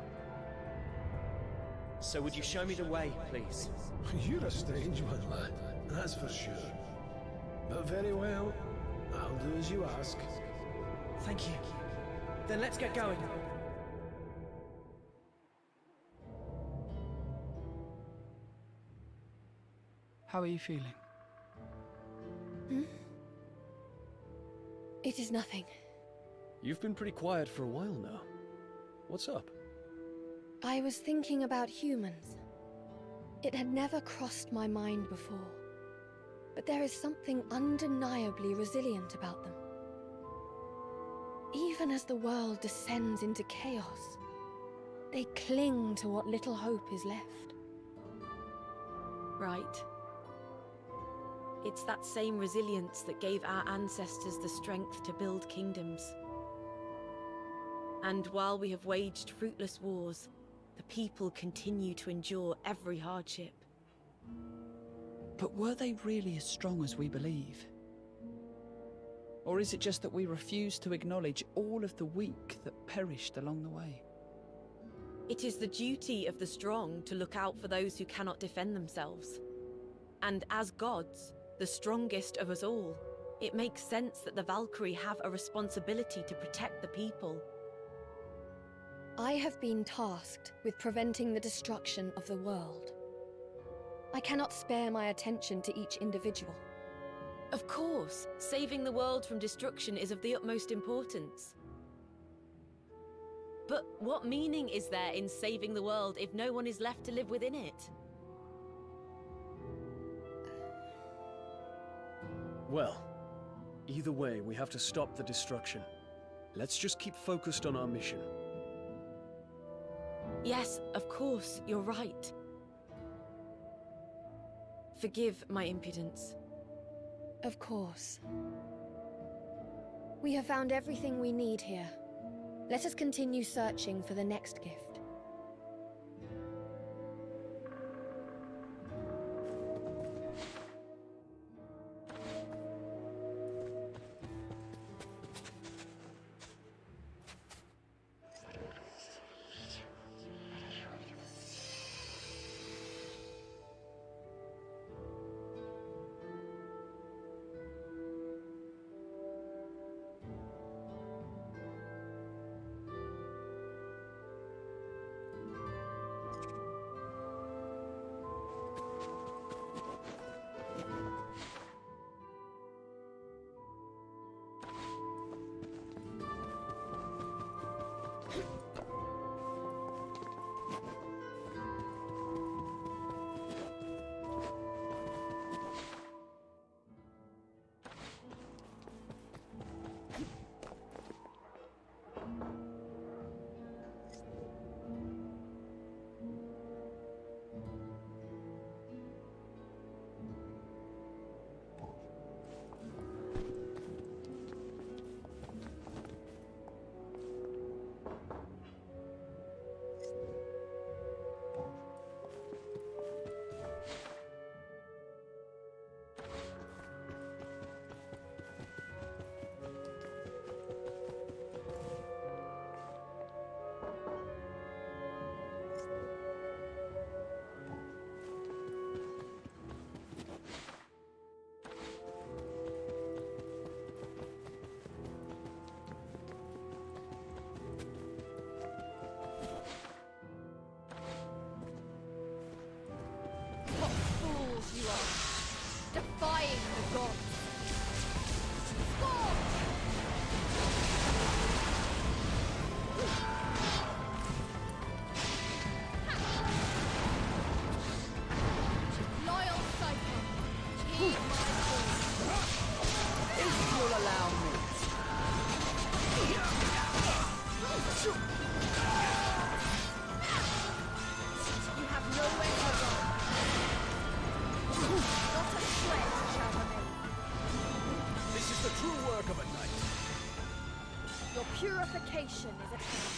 So would you show me the way, please? You're a strange one, lad. That's for sure. But very well. I'll do as you ask. Thank you. Then let's get going. How are you feeling? Hmm? It is nothing. You've been pretty quiet for a while now. What's up? I was thinking about humans. It had never crossed my mind before. But there is something undeniably resilient about them. Even as the world descends into chaos, they cling to what little hope is left. Right. It's that same resilience that gave our ancestors the strength to build kingdoms. And while we have waged fruitless wars, the people continue to endure every hardship. But were they really as strong as we believe? Or is it just that we refuse to acknowledge all of the weak that perished along the way? It is the duty of the strong to look out for those who cannot defend themselves. And as gods, the strongest of us all, it makes sense that the Valkyrie have a responsibility to protect the people. I have been tasked with preventing the destruction of the world. I cannot spare my attention to each individual. Of course, saving the world from destruction is of the utmost importance. But what meaning is there in saving the world if no one is left to live within it? Well, either way, we have to stop the destruction. Let's just keep focused on our mission. Yes, of course, you're right. Forgive my impudence. Of course. We have found everything we need here. Let us continue searching for the next gift. Purification is at hand.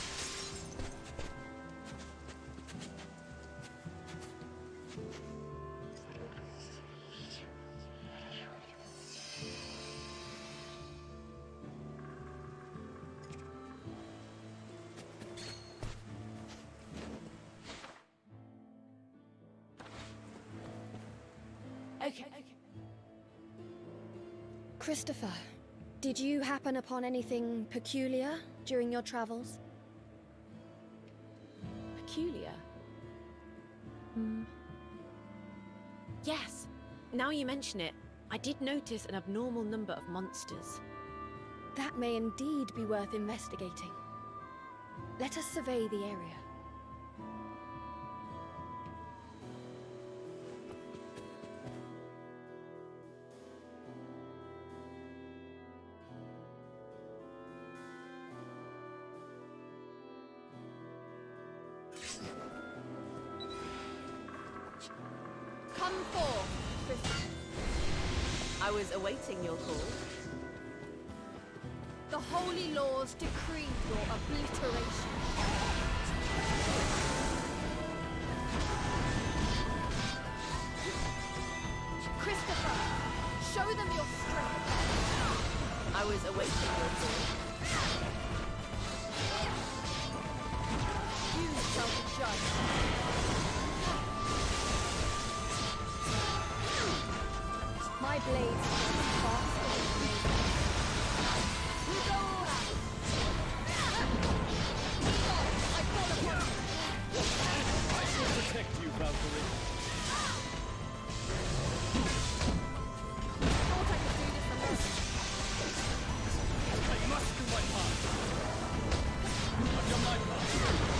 Okay. Christopher, did you happen upon anything peculiar during your travels? Peculiar? Hmm. Yes. Now you mention it, I did notice an abnormal number of monsters. That may indeed be worth investigating. Let us survey the area. Come forth, Kris. I was awaiting your call. The holy laws decree your obliteration. Christopher, show them your strength. I was awaiting your call. You shall be judged. My blades are faster than me. I call upon you. I shall protect you, Valkyrie. Thought I could do this alone. I must do my part. I've done my part.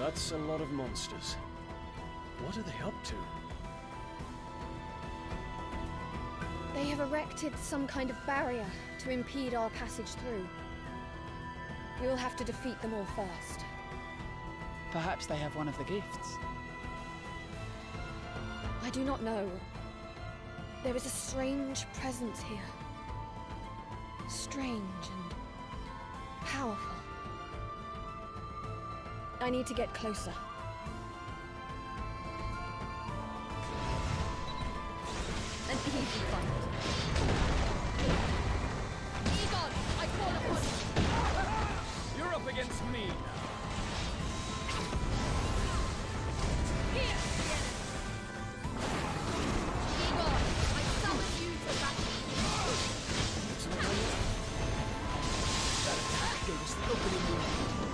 That's a lot of monsters. What are they up to? They have erected some kind of barrier to impede our passage through. We will have to defeat them all first. Perhaps they have one of the gifts. I do not know. There is a strange presence here. Strange and powerful. I need to get closer. An easy fight. Egon, I call upon you. You're up against me now. Here, the enemy. Egon, I summon you to battle. That attack gave us the opening move.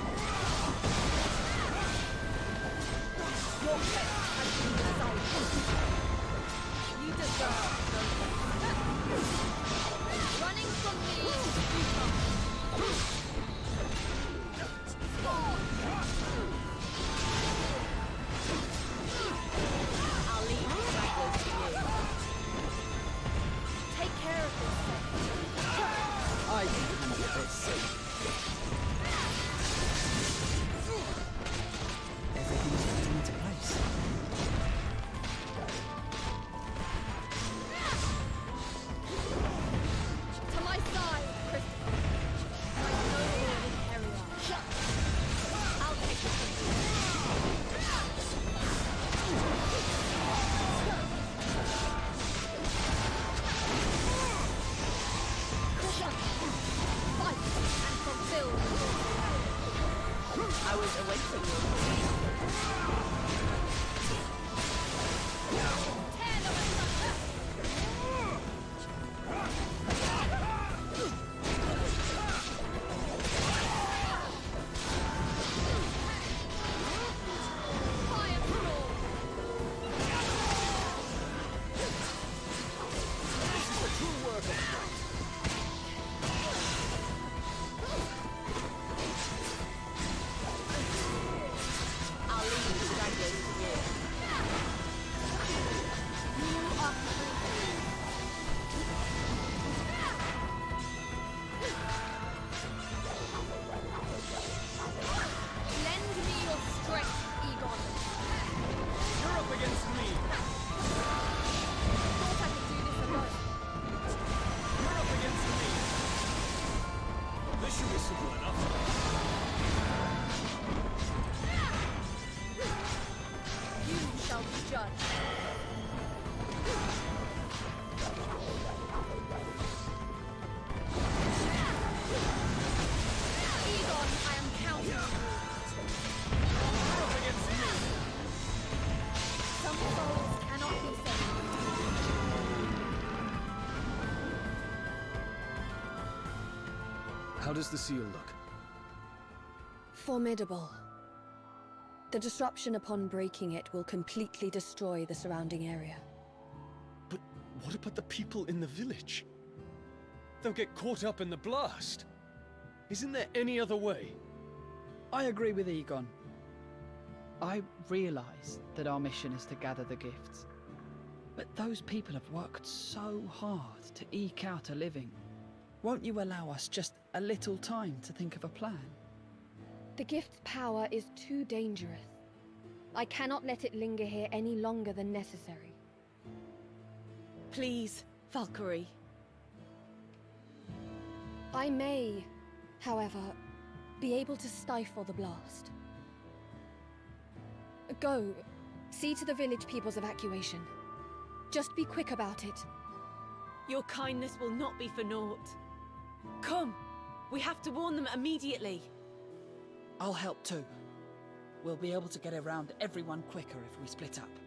Your fate has been decided. You deserve no less. Running from me is futile. I'll leave the stragglers to you. Take care of yourself. I can handle this. Everything's falling into place. To my side, Christopher. My noble Einherjar. I'll take it from you. Fight and fulfill the will. I was awaiting you. Tear them asunder. Fire storm. This is the true work of might. I'll leave the stragglers to you. You are free. Lend me your strength, Egon. You're up against me. Thought I could do this alone. You're up against me. This should be simple enough. You shall be judged. Egon, I am counting on you. You're up against me. Some souls cannot be saved. How does the seal look? Formidable. The disruption upon breaking it will completely destroy the surrounding area. But what about the people in the village? They'll get caught up in the blast. Isn't there any other way? I agree with Egon. I realise that our mission is to gather the gifts. But those people have worked so hard to eke out a living. Won't you allow us just a little time to think of a plan? The gift's power is too dangerous. I cannot let it linger here any longer than necessary. Please, Valkyrie. I may, however, be able to stifle the blast. Go, see to the village people's evacuation. Just be quick about it. Your kindness will not be for naught. Come, we have to warn them immediately. I'll help too. We'll be able to get around everyone quicker if we split up.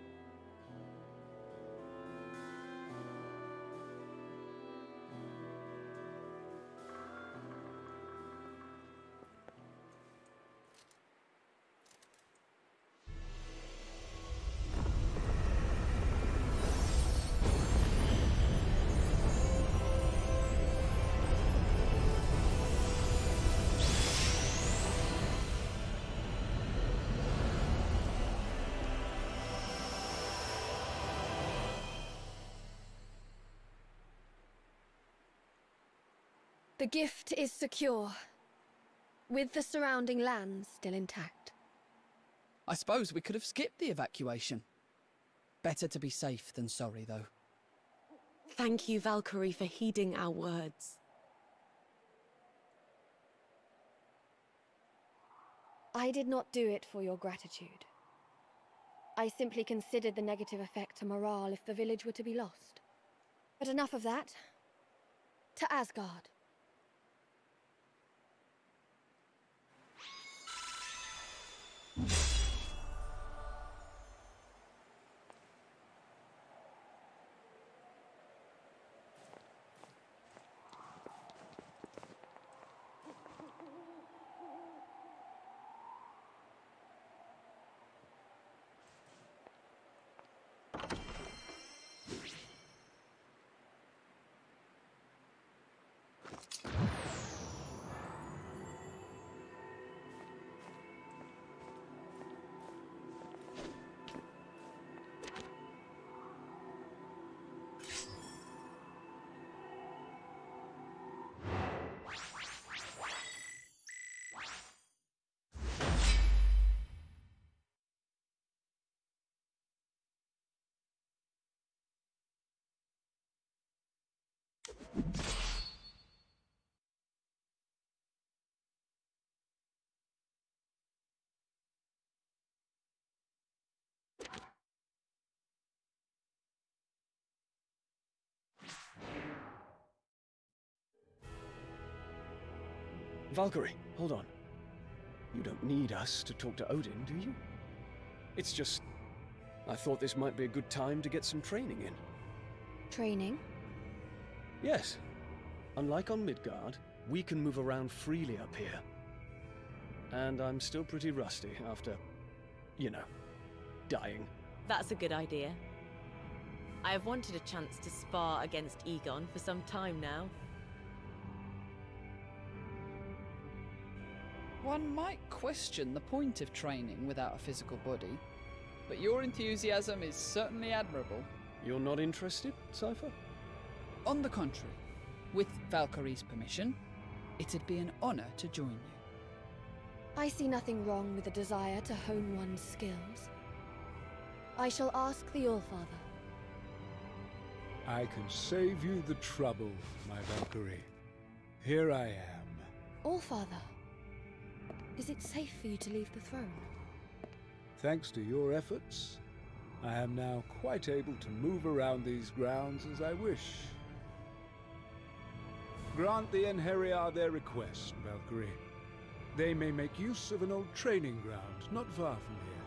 The gift is secure, with the surrounding lands still intact. I suppose we could have skipped the evacuation. Better to be safe than sorry, though. Thank you, Valkyrie, for heeding our words. I did not do it for your gratitude. I simply considered the negative effect to morale if the village were to be lost. But enough of that. To Asgard. Valkyrie, hold on. You don't need us to talk to Odin, do you? It's just... I thought this might be a good time to get some training in. Training? Yes. Unlike on Midgard, we can move around freely up here. And I'm still pretty rusty after, you know, dying. That's a good idea. I have wanted a chance to spar against Egon for some time now. One might question the point of training without a physical body, but your enthusiasm is certainly admirable. You're not interested, Cypher? On the contrary, with Valkyrie's permission, it'd be an honor to join you. I see nothing wrong with the desire to hone one's skills. I shall ask the Allfather. I can save you the trouble, my Valkyrie. Here I am. Allfather, is it safe for you to leave the throne? Thanks to your efforts, I am now quite able to move around these grounds as I wish. Grant the Einherjar their request, Valkyrie. They may make use of an old training ground not far from here.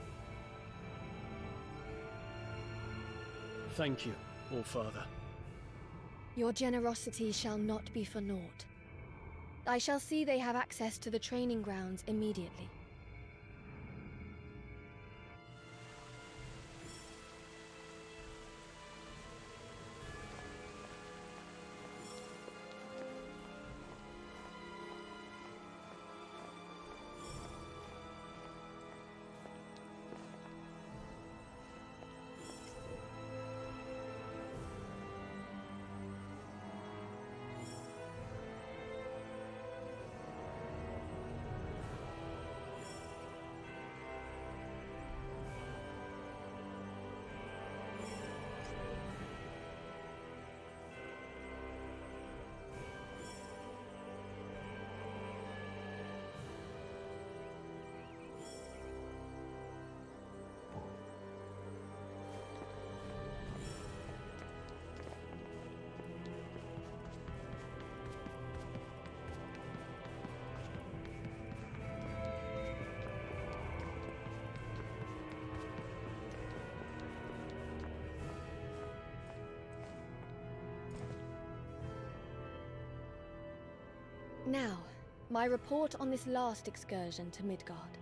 Thank you, Allfather. Your generosity shall not be for naught. I shall see they have access to the training grounds immediately. Now, my report on this last excursion to Midgard.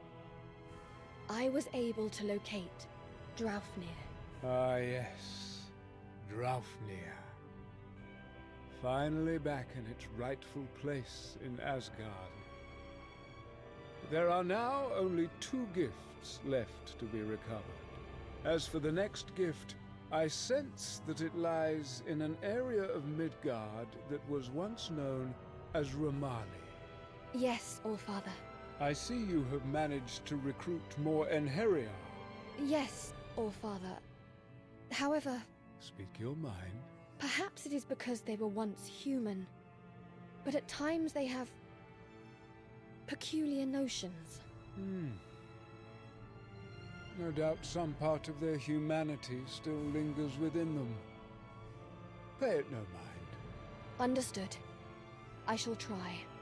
I was able to locate Draupnir. Ah yes, Draupnir. Finally back in its rightful place in Asgard. There are now only two gifts left to be recovered. As for the next gift, I sense that it lies in an area of Midgard that was once known as Romali. Yes, Allfather. I see you have managed to recruit more Einherjar. Yes, Allfather. However... Speak your mind. Perhaps it is because they were once human. But at times they have... peculiar notions. Hmm. No doubt some part of their humanity still lingers within them. Pay it no mind. Understood. I shall try.